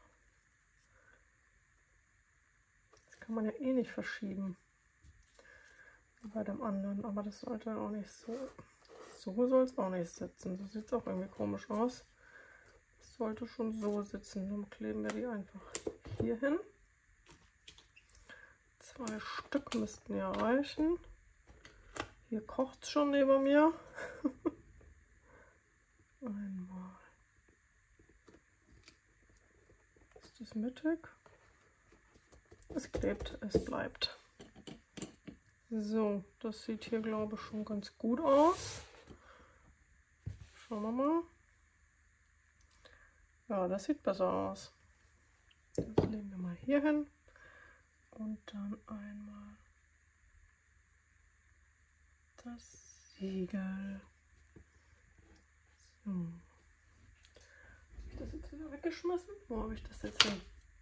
Das kann man ja eh nicht verschieben wie bei dem anderen, aber das sollte auch nicht so. So soll es auch nicht sitzen. So sieht es auch irgendwie komisch aus. Das sollte schon so sitzen. Dann kleben wir die einfach hier hin. 2 Stück müssten ja reichen. Hier kocht es schon neben mir. Einmal. Ist das mittig? Es klebt, es bleibt. So, das sieht hier, glaube ich, schon ganz gut aus. Schauen wir mal. Ja, das sieht besser aus. Das legen wir mal hier hin. Und dann einmal das Siegel. So. Habe ich das jetzt wieder weggeschmissen? Wo habe ich das jetzt hin?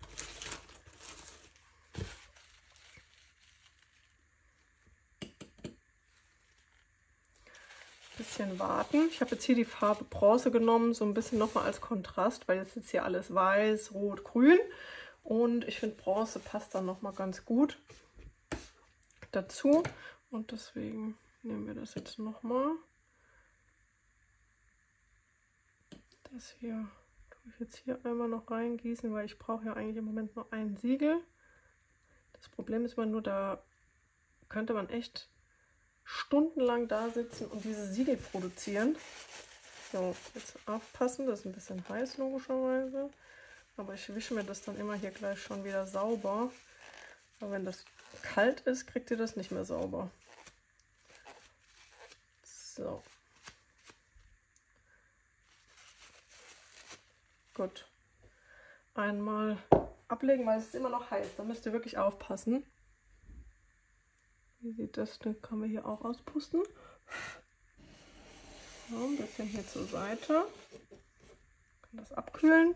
Bisschen warten. Ich habe jetzt hier die Farbe Bronze genommen, so ein bisschen nochmal als Kontrast, weil jetzt ist hier alles weiß, rot, grün. Und ich finde, Bronze passt dann nochmal ganz gut dazu. Und deswegen nehmen wir das jetzt nochmal. Das hier tue ich jetzt hier einmal noch reingießen, weil ich brauche ja eigentlich im Moment nur ein Siegel. Das Problem ist immer nur, da könnte man echt stundenlang da sitzen und diese Siegel produzieren. So, jetzt aufpassen, das ist ein bisschen heiß logischerweise. Aber ich wische mir das dann immer hier gleich schon wieder sauber. Aber wenn das kalt ist, kriegt ihr das nicht mehr sauber. So. Gut. Einmal ablegen, weil es ist immer noch heiß. Da müsst ihr wirklich aufpassen. Wie sieht das? Den können wir hier auch auspusten. So, ein bisschen hier zur Seite. Kann das abkühlen.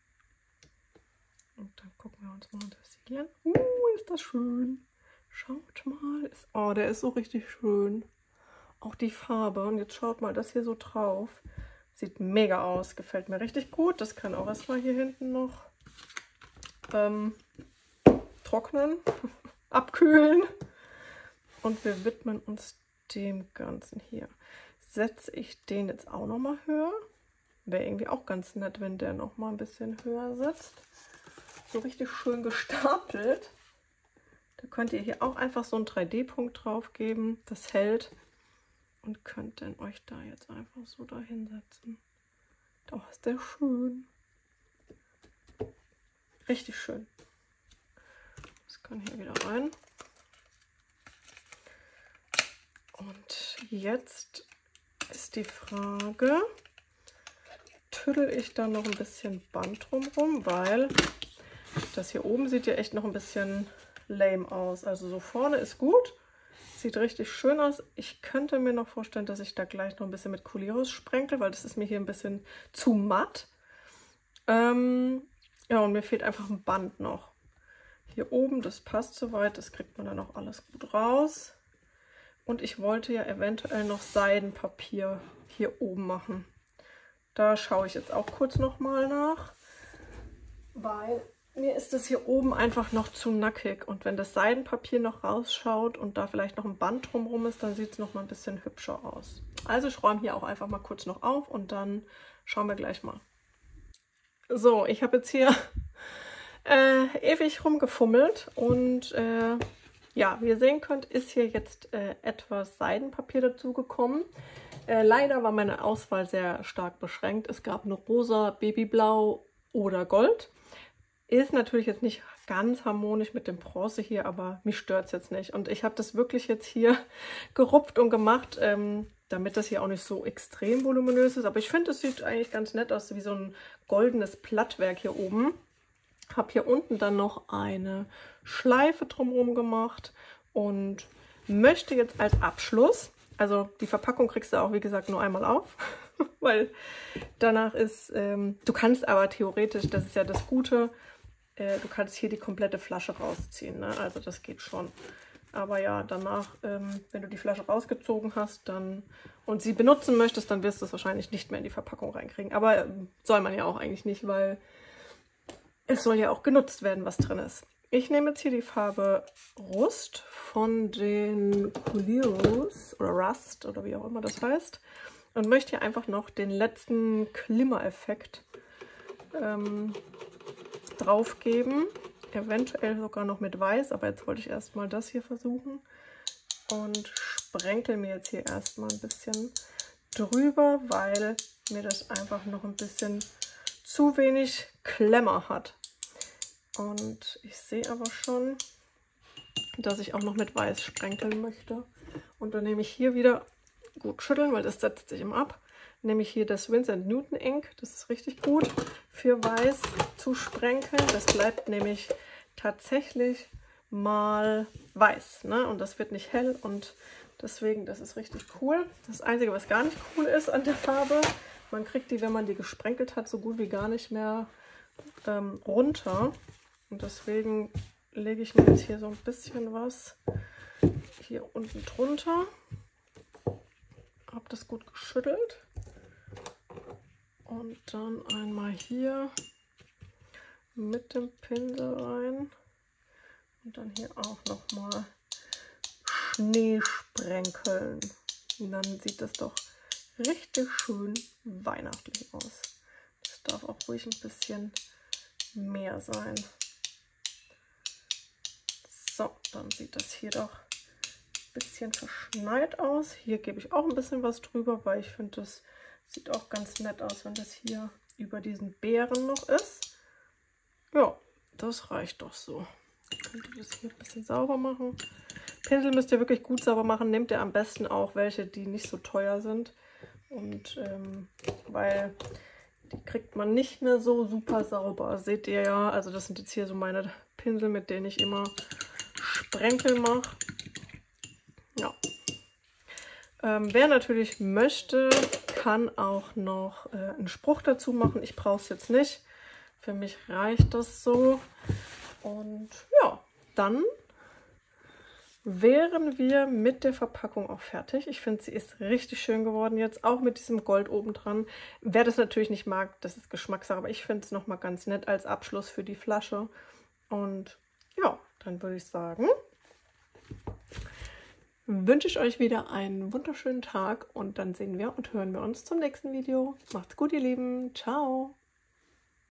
Und dann gucken wir uns mal das Siegel an. Ist das schön. Schaut mal. Oh, der ist so richtig schön. auch die Farbe. Und jetzt schaut mal das hier so drauf. Sieht mega aus, gefällt mir richtig gut. Das kann auch erstmal hier hinten noch trocknen, abkühlen. Und wir widmen uns dem Ganzen hier. Setze ich den jetzt auch noch mal höher. Wäre irgendwie auch ganz nett, wenn der noch mal ein bisschen höher sitzt. So richtig schön gestapelt. Da könnt ihr hier auch einfach so einen 3D-Punkt drauf geben. Das hält. Und könnt dann euch da jetzt einfach so dahin setzen. Doch, ist der schön. Richtig schön. Das kann hier wieder rein. Und jetzt ist die Frage, tüdel ich da noch ein bisschen Band drumherum, weil das hier oben sieht ja echt noch ein bisschen lame aus. Also so vorne ist gut, sieht richtig schön aus. Ich könnte mir noch vorstellen, dass ich da gleich noch ein bisschen mit Colirus sprenkel, weil das ist mir hier ein bisschen zu matt. Ja, und mir fehlt einfach ein Band noch. Hier oben, das passt soweit, das kriegt man dann auch alles gut raus. Und ich wollte ja eventuell noch Seidenpapier hier oben machen. Da schaue ich jetzt auch kurz nochmal nach, weil mir ist das hier oben einfach noch zu nackig. Und wenn das Seidenpapier noch rausschaut und da vielleicht noch ein Band drumherum ist, dann sieht es noch mal ein bisschen hübscher aus. Also ich räume hier auch einfach mal kurz noch auf und dann schauen wir gleich mal. So, ich habe jetzt hier ewig rumgefummelt und ja, wie ihr sehen könnt, ist hier jetzt etwas Seidenpapier dazu gekommen. Leider war meine Auswahl sehr stark beschränkt. Es gab nur rosa, babyblau oder gold. Ist natürlich jetzt nicht ganz harmonisch mit dem Bronze hier, aber mich stört es jetzt nicht. Und ich habe das wirklich jetzt hier gerupft und gemacht, damit das hier auch nicht so extrem voluminös ist. Aber ich finde, es sieht eigentlich ganz nett aus, wie so ein goldenes Plattwerk hier oben. Habe hier unten dann noch eine Schleife drumherum gemacht und möchte jetzt als Abschluss, also die Verpackung kriegst du auch wie gesagt nur einmal auf, weil danach ist, du kannst aber theoretisch, das ist ja das Gute, du kannst hier die komplette Flasche rausziehen, ne? Also das geht schon. Aber ja, danach, wenn du die Flasche rausgezogen hast dann und sie benutzen möchtest, dann wirst du es wahrscheinlich nicht mehr in die Verpackung reinkriegen. Aber soll man ja auch eigentlich nicht, weil es soll ja auch genutzt werden, was drin ist. Ich nehme jetzt hier die Farbe Rust von den Colirus oder Rust oder wie auch immer das heißt und möchte hier einfach noch den letzten Glimmer-Effekt drauf geben. Eventuell sogar noch mit Weiß, aber jetzt wollte ich erstmal das hier versuchen und sprenkel mir jetzt hier erstmal ein bisschen drüber, weil mir das einfach noch ein bisschen zu wenig Klemmer hat. Und ich sehe aber schon, dass ich auch noch mit Weiß sprenkeln möchte. Und dann nehme ich hier wieder, gut schütteln, weil das setzt sich immer ab, nehme ich hier das Winsor & Newton Ink. Das ist richtig gut für Weiß zu sprenkeln. Das bleibt nämlich tatsächlich mal weiß, ne? Und das wird nicht hell und deswegen, das ist richtig cool. Das Einzige, was gar nicht cool ist an der Farbe, man kriegt die, wenn man die gesprenkelt hat, so gut wie gar nicht mehr runter. Und deswegen lege ich mir jetzt hier so ein bisschen was hier unten drunter. Habe das gut geschüttelt. Und dann einmal hier mit dem Pinsel rein. Und dann hier auch nochmal Schnee sprenkeln. Und dann sieht das doch richtig schön weihnachtlich aus. Das darf auch ruhig ein bisschen mehr sein. So, dann sieht das hier doch ein bisschen verschneit aus. Hier gebe ich auch ein bisschen was drüber, weil ich finde, das sieht auch ganz nett aus, wenn das hier über diesen Beeren noch ist. Ja, das reicht doch so. Könnt ihr das hier ein bisschen sauber machen. Pinsel müsst ihr wirklich gut sauber machen. Nehmt ihr am besten auch welche, die nicht so teuer sind. Und weil die kriegt man nicht mehr so super sauber. Seht ihr ja, also das sind jetzt hier so meine Pinsel, mit denen ich immer Sprenkel mache. Ja. Wer natürlich möchte, kann auch noch einen Spruch dazu machen. Ich brauche es jetzt nicht. Für mich reicht das so. Und ja, dann wären wir mit der Verpackung auch fertig. Ich finde, sie ist richtig schön geworden jetzt, auch mit diesem Gold oben dran. Wer das natürlich nicht mag, das ist Geschmackssache, aber ich finde es nochmal ganz nett als Abschluss für die Flasche. Und ja, dann würde ich sagen, wünsche ich euch wieder einen wunderschönen Tag und dann sehen wir und hören wir uns zum nächsten Video. Macht's gut, ihr Lieben. Ciao.